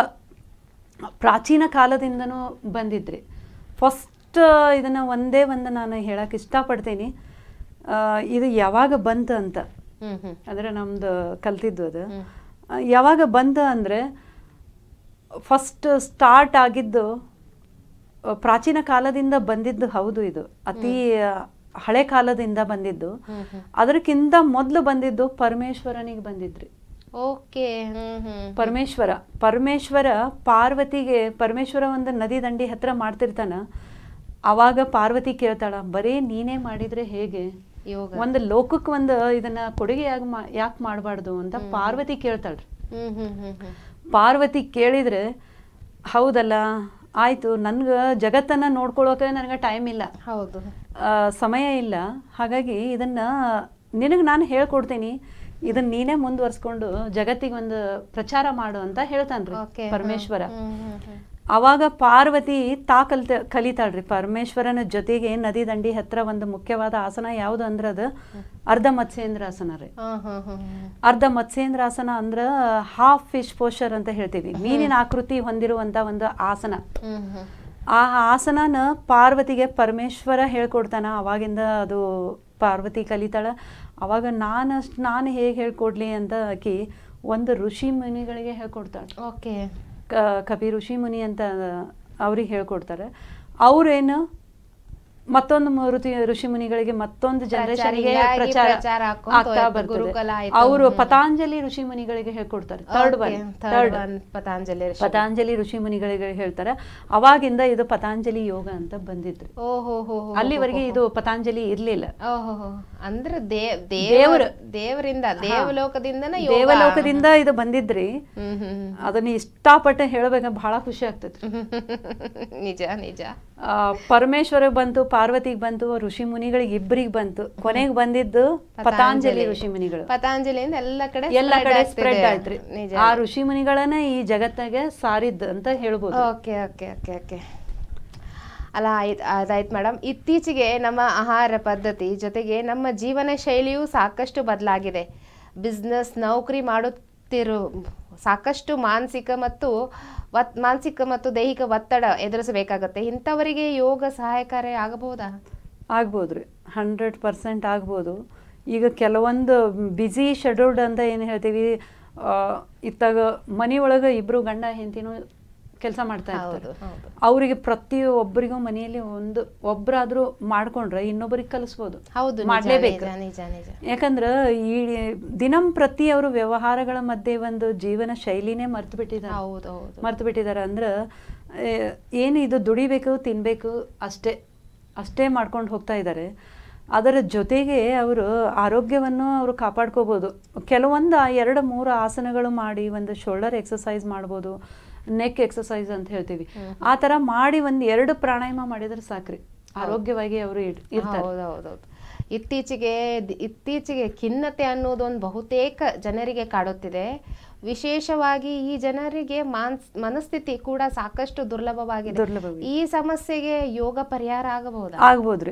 ಪ್ರಾಚೀನ ಕಾಲದಿಂದನೂ ಬಂದಿದ್ರಿ. ಫಸ್ಟ್ ಇದನ್ನ ಒಂದೇ ಒಂದು ನಾನು ಹೇಳಕ್ ಇಷ್ಟಪಡ್ತೀನಿ, ಇದು ಯಾವಾಗ ಬಂತು ಅಂತ. ಅಂದ್ರೆ ನಮ್ದು ಕಲ್ತಿದ್ದು ಅದು ಯಾವಾಗ ಬಂತು ಅಂದ್ರೆ, ಫಸ್ಟ್ ಸ್ಟಾರ್ಟ್ ಆಗಿದ್ದು ಪ್ರಾಚೀನ ಕಾಲದಿಂದ ಬಂದಿದ್ದು ಹೌದು. ಇದು ಅತಿ ಹಳೆ ಕಾಲದಿಂದ ಬಂದಿದ್ದು. ಅದಕ್ಕಿಂತ ಮೊದಲು ಬಂದಿದ್ದು ಪರಮೇಶ್ವರನಿಗೆ ಬಂದಿದ್ರಿ. ಓಕೆ. ಪರಮೇಶ್ವರ ಪರಮೇಶ್ವರ ಪಾರ್ವತಿಗೆ, ಪರಮೇಶ್ವರ ಒಂದು ನದಿ ದಂಡಿ ಹತ್ರ ಮಾಡ್ತಿರ್ತಾನ. ಅವಾಗ ಪಾರ್ವತಿ ಕೇಳ್ತಾಳ, ಬರೀ ನೀನೇ ಮಾಡಿದ್ರೆ ಹೇಗೆ, ಒಂದು ಲೋಕಕ್ಕೆ ಒಂದು ಇದನ್ನ ಕೊಡುಗೆ ಯಾಕೆ ಮಾಡಬಾರ್ದು ಅಂತ ಪಾರ್ವತಿ ಕೇಳ್ತಾಳ್ರಿ. ಪಾರ್ವತಿ ಕೇಳಿದ್ರೆ, ಹೌದಲ್ಲ ಆಯ್ತು, ನನ್ಗೆ ಜಗತ್ತನ್ನ ನೋಡ್ಕೊಳ್ಳೋಕೆ ನನಗೆ ಟೈಮ್ ಇಲ್ಲ, ಹೌದು ಸಮಯ ಇಲ್ಲ, ಹಾಗಾಗಿ ಇದನ್ನ ನಿನಗೆ ನಾನು ಹೇಳ್ಕೊಡ್ತೀನಿ, ಇದನ್ನ ನೀನೇ ಮುಂದುವರ್ಸ್ಕೊಂಡು ಜಗತ್ತಿಗೆ ಒಂದು ಪ್ರಚಾರ ಮಾಡು ಅಂತ ಹೇಳ್ತಾನ್ರಿ ಪರಮೇಶ್ವರ. ಅವಾಗ ಪಾರ್ವತಿ ತಾ ಕಲಿತ ಕಲಿತಾಳ್ರಿ ಪರಮೇಶ್ವರನ ಜೊತೆಗೆ ನದಿ ದಂಡಿ ಹತ್ರ ಒಂದು ಮುಖ್ಯವಾದ ಆಸನ ಯಾವ್ದು ಅಂದ್ರ ಅದು ಅರ್ಧ ಮತ್ಸ್ಯೇಂದ್ರಾಸನ ರೀ. ಅರ್ಧ ಮತ್ಸ್ಯೇಂದ್ರಾಸನ ಅಂದ್ರ ಹಾಫ್ ಫಿಶ್ ಪೋಸ್ಚರ್ ಅಂತ ಹೇಳ್ತೀವಿ, ಮೀನಿನ ಆಕೃತಿ ಹೊಂದಿರುವಂತ ಒಂದು ಆಸನ. ಆ ಆಸನನ ಪಾರ್ವತಿಗೆ ಪರಮೇಶ್ವರ ಹೇಳ್ಕೊಡ್ತಾನ. ಅವಾಗಿಂದ ಅದು ಪಾರ್ವತಿ ಕಲಿತಾಳ. ಅವಾಗ ನಾನು ಅಷ್ಟು ನಾನು ಹೇಗೆ ಹೇಳ್ಕೊಡ್ಲಿ ಅಂತ ಆಕಿ ಒಂದು ಋಷಿ ಮುನಿಗಳಿಗೆ ಹೇಳ್ಕೊಡ್ತಾಳೆ. ಓಕೆ. ಕಪಿ ಋಷಿ ಮುನಿ ಅಂತ ಅವ್ರಿಗೆ ಹೇಳ್ಕೊಡ್ತಾರೆ. ಅವ್ರೇನು ಮತ್ತೊಂದು ಋಷಿ ಋಷಿ ಮುನಿಗಳಿಗೆ ಮತ್ತೊಂದು ಜನರೇಷನ್ಗೆ ಪ್ರಚಾರ ಆಗ್ತಾ ಬರ್ತದೆ. ಅವರು ಪತಾಂಜಲಿ ಋಷಿ ಮುನಿಗಳಿಗೆ ಹೇಳ್ಕೊಡ್ತಾರೆ. Third one third Patanjali Patanjali ಋಷಿ ಮುನಿಗಳಿಗೆ ಹೇಳ್ತಾರೆ. ಅವಾಗಿಂದ ಇದು ಪತಾಂಜಲಿ ಯೋಗ ಅಂತ ಬಂದಿದ್ರು. ಅಲ್ಲಿವರೆಗೆ ಇದು ಪತಾಂಜಲಿ ಇರ್ಲಿಲ್ಲ. ಅಂದ್ರೆ ದೇವರ ದೇವರಿಂದ ದೇವಲೋಕದಿಂದ ದೇವಲೋಕದಿಂದ ಇದು ಬಂದಿದ್ರಿ. ಅದನ್ನ ಇಷ್ಟಪಟ್ಟು ಹೇಳ್ಬೇಕ ಬಹಳ ಖುಷಿ ಆಗ್ತೈತ್ರಿ. ನಿಜ ನಿಜ. ಪರಮೇಶ್ವರ ಬಂತು, ಪಾರ್ವತಿಗೆ ಬಂತು, ಋಷಿ ಮುನಿಗಳಿಗೆ ಇಬ್ಬರಿಗೆ ಬಂತು, ಕೊನೆಗೆ ಬಂದಿದ್ದು ಪತಾಂಜಲಿ ಋಷಿ ಮುನಿಗಳು. ಪತಾಂಜಲಿಯಿಂದ ಎಲ್ಲ ಕಡೆ ಎಲ್ಲ ಕಡೆ ಸ್ಪ್ರೆಡ್ ಆಯ್ತ್ರಿ. ಆ ಋಷಿ ಮುನಿಗಳನ್ನ ಈ ಜಗತ್ತಿಗೆ ಸಾರಿದ್ದು ಅಂತ ಹೇಳ್ಬೋದು. ಓಕೆ ಓಕೆ ಓಕೆ ಓಕೆ ಅಲ್ಲ, ಆಯ್ತು ಅದಾಯ್ತು ಮೇಡಮ್. ಇತ್ತೀಚೆಗೆ ನಮ್ಮ ಆಹಾರ ಪದ್ಧತಿ ಜೊತೆಗೆ ನಮ್ಮ ಜೀವನ ಶೈಲಿಯೂ ಸಾಕಷ್ಟು ಬದಲಾಗಿದೆ. ಬಿಸ್ನೆಸ್, ನೌಕರಿ ಮಾಡುತ್ತಿರೋ ಸಾಕಷ್ಟು ಮಾನಸಿಕ ಮತ್ತು ಒತ್ ಮಾನಸಿಕ ಮತ್ತು ದೈಹಿಕ ಒತ್ತಡ ಎದುರಿಸಬೇಕಾಗತ್ತೆ. ಇಂಥವರಿಗೆ ಯೋಗ ಸಹಾಯಕಾರಿ ಆಗಬಹುದಾ? ಆಗ್ಬೋದ್ರಿ, ಹಂಡ್ರೆಡ್ ಪರ್ಸೆಂಟ್ ಆಗ್ಬೋದು. ಈಗ ಕೆಲವೊಂದು ಬ್ಯುಸಿ ಶೆಡ್ಯೂಲ್ಡ್ ಅಂತ ಏನು ಹೇಳ್ತೀವಿ, ಇತ್ತಾಗ ಮನೆಯೊಳಗೆ ಇಬ್ಬರು ಗಂಡ ಹೆಂಡತಿನೂ ಕೆಲಸ ಮಾಡ್ತಾ ಇರ್ತಾರೆ. ಅವರಿಗೆ ಪ್ರತಿಯೊಬ್ಬರಿಗೂ ಮನೆಯಲ್ಲಿ ಒಂದು ಒಬ್ಬರಾದ್ರೂ ಮಾಡ್ಕೊಂಡ್ರೆ ಇನ್ನೊಬ್ಬರಿಗೆ ಕಲಿಸ್ಬೋದು. ಹೌದು, ಮಾಡ್ಲೇಬೇಕು. ಯಾಕಂದ್ರೆ ಈ ದಿನಂ ಪ್ರತಿ ಅವರು ವ್ಯವಹಾರಗಳ ಮಧ್ಯೆ ಒಂದು ಜೀವನ ಶೈಲಿನೇ ಮರ್ತು ಬಿಟ್ಟಿದ್ದಾರೆ. ಮರ್ತು ಬಿಟ್ಟಿದ್ದಾರೆ ಅಂದ್ರೆ ಏನು ಇದು ದುಡಿಬೇಕು, ತಿನ್ಬೇಕು ಅಷ್ಟೇ ಅಷ್ಟೇ ಮಾಡ್ಕೊಂಡು ಹೋಗ್ತಾ ಇದ್ದಾರೆ. ಅದರ ಜೊತೆಗೆ ಅವರು ಆರೋಗ್ಯವನ್ನು ಅವರು ಕಾಪಾಡ್ಕೋಬೋದು. ಕೆಲವೊಂದು ಎರಡು ಮೂರು ಆಸನಗಳು ಮಾಡಿ, ಒಂದು ಶೋಲ್ಡರ್ ಎಕ್ಸಸೈಸ್ ಮಾಡ್ಬೋದು, ನೆಕ್ ಎಕ್ಸಸೈಸ್ ಅಂತ ಹೇಳ್ತೀವಿ. ಆ ತರ ಮಾಡಿ ಒಂದ್ ಎರಡು ಪ್ರಾಣಾಯಾಮ ಮಾಡಿದ್ರೆ ಸಾಕ್ರಿ, ಆರೋಗ್ಯವಾಗಿ ಅವರು ಇರ್ತಾರೆ. ಹೌದೌದು. ಇತ್ತೀಚೆಗೆ ಇತ್ತೀಚೆಗೆ ಖಿನ್ನತೆ ಅನ್ನೋದು ಒಂದು ಬಹುತೇಕ ಜನರಿಗೆ ಕಾಡುತ್ತಿದೆ. ವಿಶೇಷವಾಗಿ ಈ ಜನರಿಗೆ ಮಾನ್ಸ್ ಮನಸ್ಥಿತಿ ಕೂಡ ಸಾಕಷ್ಟು ದುರ್ಲಭವಾಗಿದೆ. ಈ ಸಮಸ್ಯೆಗೆ ಯೋಗ ಪರಿಹಾರ ಆಗಬಹುದಾ? ಆಗ್ಬೋದ್ರಿ.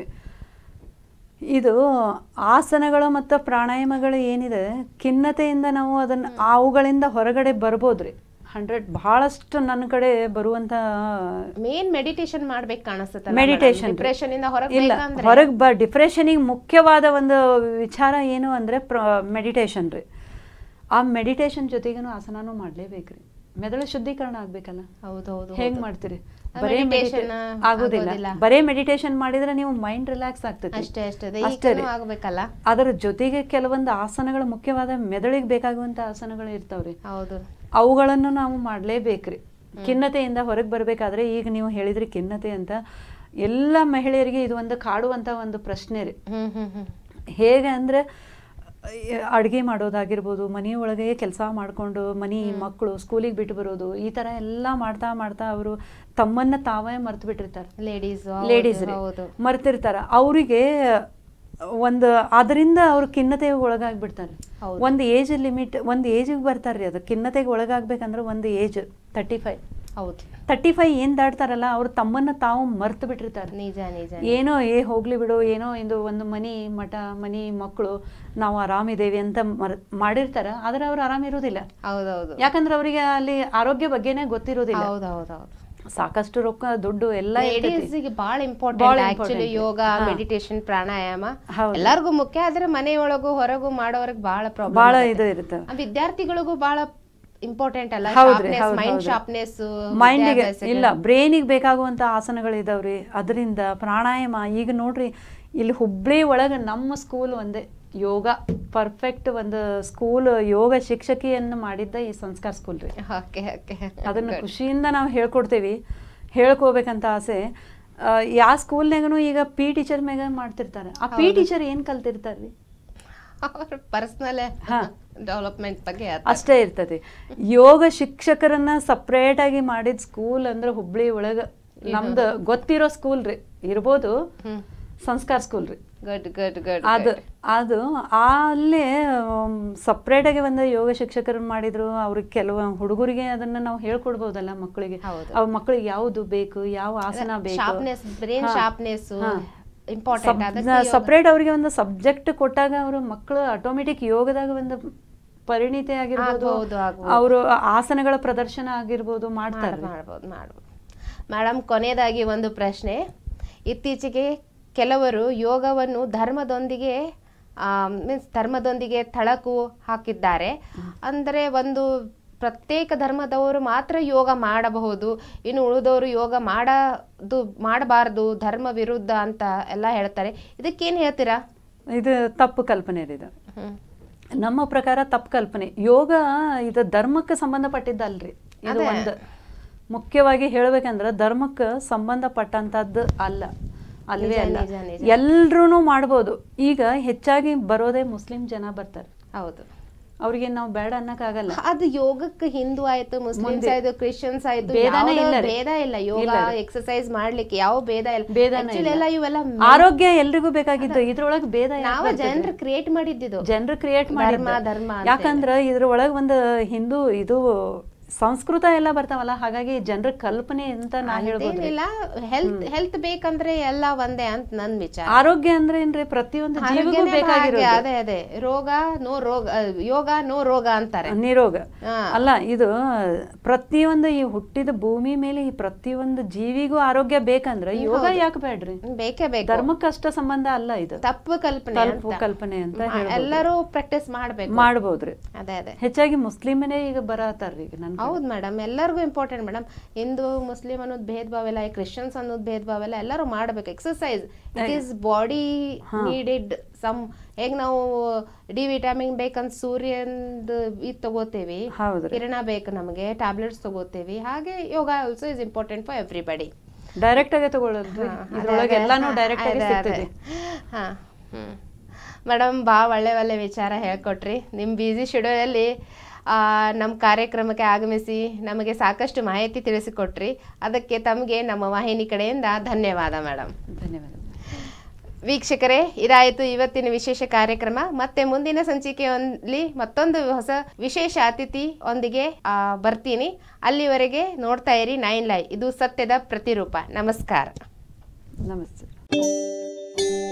ಇದು ಆಸನಗಳು ಮತ್ತು ಪ್ರಾಣಾಯಾಮಗಳು ಏನಿದೆ, ಖಿನ್ನತೆಯಿಂದ ನಾವು ಅದನ್ನ ಅವುಗಳಿಂದ ಹೊರಗಡೆ ಬರ್ಬೋದ್ರಿ. ಹಂಡ್ರೆಡ್ ಬಹಳಷ್ಟು ನನ್ನ ಕಡೆ ಬರುವಂತ ಮೇನ್ ಮೆಡಿಟೇಷನ್ ಮಾಡ್ಬೇಕು ಕಾಣಿಸುತ್ತೆ. ಮೆಡಿಟೇಷನ್ ಡಿಪ್ರೆಷನ್ ಇಂದ ಇಲ್ಲ, ಹೊರಗೆ ಬ ಡಿಪ್ರೆಷನಿಗೆ ಮುಖ್ಯವಾದ ಒಂದು ವಿಚಾರ ಏನು ಅಂದ್ರೆ ಮೆಡಿಟೇಷನ್ ರೀ. ಆ ಮೆಡಿಟೇಷನ್ ಜೊತೆಗೇನು ಆಸನನೂ ಮಾಡ್ಲೇಬೇಕ್ರಿ. ಮೆದುಳು ಶುದ್ಧೀಕರಣ ಆಗ್ಬೇಕಲ್ಲ. ಹೌದೌದು. ಹೇಗ್ ಮಾಡ್ತೀರಿ? ಬರೇ ಮೆಡಿಟೇಷನ್ ಆಗೋದಿಲ್ಲ. ಬರೇ ಮೆಡಿಟೇಷನ್ ಮಾಡಿದ್ರೆ ನೀವು ಮೈಂಡ್ ರಿಲ್ಯಾಕ್ಸ್ ಆಗ್ತದೆ ಅಷ್ಟೇ ಅಷ್ಟೇ ಆಗ್ಬೇಕಲ್ಲ. ಅದರ ಜೊತೆಗೆ ಕೆಲವೊಂದು ಆಸನಗಳು ಮುಖ್ಯವಾದ ಮೆದುಳಿಗೆ ಬೇಕಾಗುವಂತ ಆಸನಗಳು ಇರ್ತಾವ್ರಿ. ಹೌದು, ಅವುಗಳನ್ನು ನಾವು ಮಾಡ್ಲೇಬೇಕ್ರಿ. ಖಿನ್ನತೆಯಿಂದ ಹೊರಗೆ ಬರ್ಬೇಕಾದ್ರೆ, ಈಗ ನೀವು ಹೇಳಿದ್ರಿ ಖಿನ್ನತೆ ಅಂತ, ಎಲ್ಲ ಮಹಿಳೆಯರಿಗೆ ಇದು ಒಂದು ಕಾಡುವಂತ ಒಂದು ಪ್ರಶ್ನೆ ರೀ. ಹೇಗೆ ಅಂದ್ರೆ ಅಡುಗೆ ಮಾಡೋದಾಗಿರ್ಬೋದು, ಮನೆಯೊಳಗೆ ಕೆಲಸ ಮಾಡಿಕೊಂಡು ಮನೆ ಮಕ್ಕಳು ಸ್ಕೂಲಿಗೆ ಬಿಟ್ಟು ಬರೋದು, ಈ ಥರ ಎಲ್ಲ ಮಾಡ್ತಾ ಮಾಡ್ತಾ ಅವರು ತಮ್ಮನ್ನ ತಾವೇ ಮರ್ತು ಬಿಟ್ಟಿರ್ತಾರೆ. ಲೇಡೀಸ್ ಲೇಡೀಸ್ ಮರ್ತಿರ್ತಾರೆ. ಅವರಿಗೆ ಒಂದು ಅದರಿಂದ ಅವ್ರು ಖಿನ್ನತೆಗೆ ಒಳಗಾಗ್ಬಿಡ್ತಾರೆ. ಒಂದು ಏಜ್ ಲಿಮಿಟ್, ಒಂದು ಏಜಿಗೆ ಬರ್ತಾರೆ ರೀ. ಅದು ಖಿನ್ನತೆಗೆ ಒಳಗಾಗ್ಬೇಕಂದ್ರೆ ಒಂದು ಏಜ್ ತರ್ಟಿ ಫೈವ್ ಹೌದು ತರ್ಟಿ ಫೈವ್ ಏನ್ ದಾಟ್ತಾರಲ್ಲ, ಅವ್ರು ತಮ್ಮನ್ನ ತಾವು ಮರ್ತು ಬಿಟ್ಟಿರ್ತಾರೆ. ನಿಜ ನಿಜ. ಏನೋ ಏ ಹೋಗ್ಲಿ ಬಿಡು, ಏನೋ ಇದು ಒಂದು ಮನಿ ಮಠ ಮನಿ ಮಕ್ಕಳು ನಾವು ಆರಾಮಿದ್ದೇವೆ ಅಂತ ಮಾಡಿರ್ತಾರ. ಆದ್ರೆ ಅವ್ರು ಆರಾಮಿರೋದಿಲ್ಲ. ಹೌದೌದು. ಯಾಕಂದ್ರೆ ಅವರಿಗೆ ಅಲ್ಲಿ ಆರೋಗ್ಯ ಬಗ್ಗೆನೇ ಗೊತ್ತಿರೋದಿಲ್ಲ. ಹೌದೌದು. ಸಾಕಷ್ಟು ರೊಕ್ಕ ದುಡ್ಡು ಎಲ್ಲ ಬಹಳ ಇಂಪಾರ್ಟೆಂಟ್ ಆಕ್ಚುಲಿ ಯೋಗ, ಮೆಡಿಟೇಷನ್, ಪ್ರಾಣಾಯಾಮ ಎಲ್ಲರಿಗೂ ಮುಖ್ಯ. ಆದ್ರೆ ಮನೆಯೊಳಗು ಹೊರಗು ಮಾಡೋರ್ಗೆ ಬಹಳ ಪ್ರಾಬ್ಲಮ್, ಬಹಳ ಇದು ಇರುತ್ತೆ. ವಿದ್ಯಾರ್ಥಿಗಳಿಗೂ ಬಹಳ ಇಂಪಾರ್ಟೆಂಟ್ ಅಲ್ಲ. ಮೈಂಡ್ ಶಾರ್ಪ್ನೆಸ್, ಮೈಂಡಿಗೆ ಇಲ್ಲ ಬ್ರೈನಿಗೆ ಬೇಕಾಗುವಂತ ಆಸನಗಳು ಇದಾವ್ರಿ. ಅದರಿಂದ ಪ್ರಾಣಾಯಾಮ ಈಗ ನೋಡ್ರಿ, ಇಲ್ಲಿ ಹುಬ್ಳಿ ಒಳಗೆ ನಮ್ಮ ಸ್ಕೂಲ್ ಒಂದೇ ಯೋಗ ಪರ್ಫೆಕ್ಟ್ ಒಂದು ಸ್ಕೂಲ್ ಯೋಗ ಶಿಕ್ಷಕಿಯನ್ನು ಮಾಡಿದ್ದ ಈ ಸಂಸ್ಕಾರ ಸ್ಕೂಲ್ ರೀ. ಓಕೆ ಓಕೆ ಅದನ್ನು ಖುಷಿಯಿಂದ ನಾವು ಹೇಳ್ಕೊಡ್ತೇವಿ, ಹೇಳ್ಕೋಬೇಕಂತ ಆಸೆ. ಯಾವ ಸ್ಕೂಲ್ನಾಗೂ ಈಗ ಪಿ ಟೀಚರ್ ಮ್ಯಾಗ ಮಾಡ್ತಿರ್ತಾರೆ. ಆ ಪಿ ಟೀಚರ್ ಏನು ಕಲ್ತಿರ್ತಾರೆ ರೀ? ಅವ್ರ ಪರ್ಸನಲ್ ಡೆವಲಪ್ಮೆಂಟ್ ಬಗ್ಗೆ ಅಷ್ಟೇ ಇರ್ತದೆ. ಯೋಗ ಶಿಕ್ಷಕರನ್ನ ಸಪ್ರೇಟ್ ಆಗಿ ಮಾಡಿದ ಸ್ಕೂಲ್ ಅಂದ್ರೆ ಹುಬ್ಳಿ ಒಳಗ ನಮ್ದು ಗೊತ್ತಿರೋ ಸ್ಕೂಲ್ ರೀ. ಇರ್ಬೋದು ಸಂಸ್ಕಾರ ಸ್ಕೂಲ್ ರೀ. ಗುಡ್ ಗುಡ್ ಗುಡ್ ಅದು ಅದು ಅಲ್ಲೇ ಸಪ್ರೇಟ್ ಆಗಿ ಒಂದು ಯೋಗ ಶಿಕ್ಷಕರನ್ನ ಮಾಡಿದ್ರು. ಅವ್ರಿಗೆ ಕೆಲವು ಹುಡುಗರಿಗೆ ಅದನ್ನ ನಾವು ಹೇಳ್ಕೊಡ್ಬೋದಲ್ಲ ಮಕ್ಕಳಿಗೆ, ಅವ್ರ ಮಕ್ಕಳಿಗೆ ಯಾವ್ದು ಬೇಕು, ಯಾವ ಆಸನ ಬೇಕು, ಸಪ್ರೇಟ್ ಅವ್ರಿಗೆ ಒಂದು ಸಬ್ಜೆಕ್ಟ್ ಕೊಟ್ಟಾಗ ಅವರು ಮಕ್ಕಳು ಆಟೋಮೆಟಿಕ್ ಯೋಗದಾಗ ಒಂದು ಪರಿಣಿತಿ ಆಗಿರ್ಬೋದು, ಅವರು ಆಸನಗಳ ಪ್ರದರ್ಶನ ಆಗಿರ್ಬೋದು ಮಾಡ್ತಾರೆ. ಮಾಡ್ಬೋದು ಮಾಡ್ಬೋದು ಮೇಡಮ್, ಕೊನೆಯದಾಗಿ ಒಂದು ಪ್ರಶ್ನೆ. ಇತ್ತೀಚೆಗೆ ಕೆಲವರು ಯೋಗವನ್ನು ಧರ್ಮದೊಂದಿಗೆ ಮೀನ್ಸ್ ಧರ್ಮದೊಂದಿಗೆ ಥಳಕು ಹಾಕಿದ್ದಾರೆ. ಅಂದರೆ ಒಂದು ಪ್ರತ್ಯೇಕ ಧರ್ಮದವರು ಮಾತ್ರ ಯೋಗ ಮಾಡಬಹುದು, ಇನ್ನು ಉಳಿದವರು ಯೋಗ ಮಾಡೋದು ಮಾಡಬಾರ್ದು, ಧರ್ಮ ವಿರುದ್ಧ ಅಂತ ಎಲ್ಲ ಹೇಳ್ತಾರೆ. ಇದಕ್ಕೇನು ಹೇಳ್ತೀರಾ? ಇದು ತಪ್ಪು ಕಲ್ಪನೆ ಇದು. ನಮ್ಮ ಪ್ರಕಾರ ತಪ್ಪು ಕಲ್ಪನೆ. ಯೋಗ ಇದು ಧರ್ಮಕ್ಕೆ ಸಂಬಂಧಪಟ್ಟಿದ್ದಲ್ರಿ. ಇದು ಒಂದು ಮುಖ್ಯವಾಗಿ ಹೇಳ್ಬೇಕಂದ್ರೆ ಧರ್ಮಕ್ಕೆ ಸಂಬಂಧಪಟ್ಟಂತದ್ದು ಅಲ್ಲ, ಅಲ್ವೇ ಅಲ್ಲ. ಎಲ್ರೂ ಮಾಡ್ಬೋದು. ಈಗ ಹೆಚ್ಚಾಗಿ ಬರೋದೇ ಮುಸ್ಲಿಂ ಜನ ಬರ್ತಾರೆ. ಹೌದು, ಅವ್ರಿಗೆ ನಾವು ಬೇಡ ಅನ್ನಕ್ಕಾಗಲ್ಲ. ಅದು ಯೋಗಕ್ಕೆ ಹಿಂದೂ ಆಯ್ತು, ಮುಸ್ಲಿಮ್ಸ್ ಆಯ್ತು, ಕ್ರಿಶ್ಚಿಯನ್ಸ್ ಆಯ್ತು, ಭೇದ ಇಲ್ಲ. ಯೋಗ ಎಕ್ಸರ್ಸೈಸ್ ಮಾಡ್ಲಿಕ್ಕೆ ಯಾವ ಭೇದ ಇಲ್ಲ. ಭೇದ ಇವೆಲ್ಲ ಆರೋಗ್ಯ ಎಲ್ರಿಗೂ ಬೇಕಾಗಿದ್ದು. ಇದ್ರೊಳಗೆ ಭೇದ ನಾವು ಜನರು ಕ್ರಿಯೇಟ್ ಮಾಡಿದ್ದು, ಜನರು ಕ್ರಿಯೇಟ್ ಮಾಡಿ ಧರ್ಮ. ಯಾಕಂದ್ರ ಇದ್ರೊಳಗೆ ಒಂದು ಹಿಂದೂ ಇದು ಸಂಸ್ಕೃತ ಎಲ್ಲ ಬರ್ತಾವಲ್ಲ, ಹಾಗಾಗಿ ಜನರ ಕಲ್ಪನೆ ಅಂತ ನಾ ಹೇಳ್ಬೋದು. ಹೆಲ್ತ್ ಹೆಲ್ತ್ ಬೇಕಂದ್ರೆ ಎಲ್ಲ ಒಂದೇ ಅಂತ ನನ್ ವಿಚಾರ. ಆರೋಗ್ಯ ಅಂದ್ರೆ ಏನ್ರಿ ಪ್ರತಿಯೊಂದು ಜೀವಿಗೂ ಬೇಕಾಗಿರೋದು. ಅದೇ ಅದೇ ರೋಗ ನೋ ರೋಗ, ಯೋಗ ನೋ ರೋಗ ಅಂತಾರೆ, ನಿರೋಗ ಅಲ್ಲ. ಇದು ಪ್ರತಿಯೊಂದು ಈ ಹುಟ್ಟಿದ ಭೂಮಿ ಮೇಲೆ ಈ ಪ್ರತಿಯೊಂದು ಜೀವಿಗೂ ಆರೋಗ್ಯ ಬೇಕಂದ್ರೆ ಯೋಗ ಯಾಕೆ ಬೇಡ್ರಿ? ಬೇಕೇ ಬೇಕು. ಧರ್ಮಕ್ಕಷ್ಟ ಸಂಬಂಧ ಅಲ್ಲ ಇದು. ತಪ್ಪು ಕಲ್ಪನೆ, ತಪ್ಪು ಕಲ್ಪನೆ ಅಂತ ಎಲ್ಲರೂ ಪ್ರಾಕ್ಟೀಸ್ ಮಾಡ್ಬೇಕು, ಮಾಡ್ಬೋದ್ರಿ. ಅದೇ ಅದೇ ಹೆಚ್ಚಾಗಿ ಮುಸ್ಲಿಮನೇ ಈಗ ಬರತಾರ್ರಿ ಈಗ. ನನ್ ಹೌದು ಮೇಡಮ್, ಎಲ್ಲರಿಗೂ ಇಂಪಾರ್ಟೆಂಟ್ ಮೇಡಮ್. ಹಿಂದೂ ಮುಸ್ಲಿಂ ಅನ್ನೋದು ಭೇದ ಭಾವ ಇಲ್ಲ, ಕ್ರಿಶ್ಚಿಯನ್ಸ್ ಅನ್ನೋದು ಭೇದ ಭಾವ ಇಲ್ಲ. ಎಲ್ಲರೂ ಮಾಡ್ಬೇಕು exercise. It is body needed some. ಹೇಗ್ ನಾವು ಡಿ ವಿಟಾಮಿನ್ ಬೇಕಂತ ಸೂರ್ಯಂದ ಇದು ತಗೋತೇವಿ, ಕಿರಣ ಬೇಕು ನಮಗೆ, ಟ್ಯಾಬ್ಲೆಟ್ಸ್ ತಗೋತೇವಿ, ಹಾಗೆ yoga also is important for everybody. Direct ಆಗಿ ತಗೊಳ್ಳೋದು, ಇದ್ರೊಳಗೆ ಎಲ್ಲಾನು ಡೈರೆಕ್ಟ್ ಆಗಿ ಸಿಗ್ತದೆ. ಹಾ ಹ್ಮ್ ಮೇಡಮ್, ಭಾಳ ಒಳ್ಳೆ ಒಳ್ಳೆ ವಿಚಾರ ಹೇಳ್ಕೊಟ್ರಿ. ನಿಮ್ಮ ಬ್ಯುಸಿ ಶೆಡ್ಯೂಲಲ್ಲಿ ನಮ್ಮ ಕಾರ್ಯಕ್ರಮಕ್ಕೆ ಆಗಮಿಸಿ ನಮಗೆ ಸಾಕಷ್ಟು ಮಾಹಿತಿ ತಿಳಿಸಿಕೊಟ್ರಿ. ಅದಕ್ಕೆ ತಮಗೆ ನಮ್ಮ ವಾಹಿನಿ ಕಡೆಯಿಂದ ಧನ್ಯವಾದ ಮೇಡಮ್. ಧನ್ಯವಾದ ವೀಕ್ಷಕರೇ, ಇದಾಯಿತು ಇವತ್ತಿನ ವಿಶೇಷ ಕಾರ್ಯಕ್ರಮ. ಮತ್ತೆ ಮುಂದಿನ ಸಂಚಿಕೆಯಲ್ಲಿ ಮತ್ತೊಂದು ಹೊಸ ವಿಶೇಷ ಅತಿಥಿ ಒಂದಿಗೆ ಬರ್ತೀನಿ. ಅಲ್ಲಿವರೆಗೆ ನೋಡ್ತಾ ಇರಿ ನೈನ್ ಲೈವ್. ಇದು ಸತ್ಯದ ಪ್ರತಿರೂಪ. ನಮಸ್ಕಾರ. ನಮಸ್ತೆ.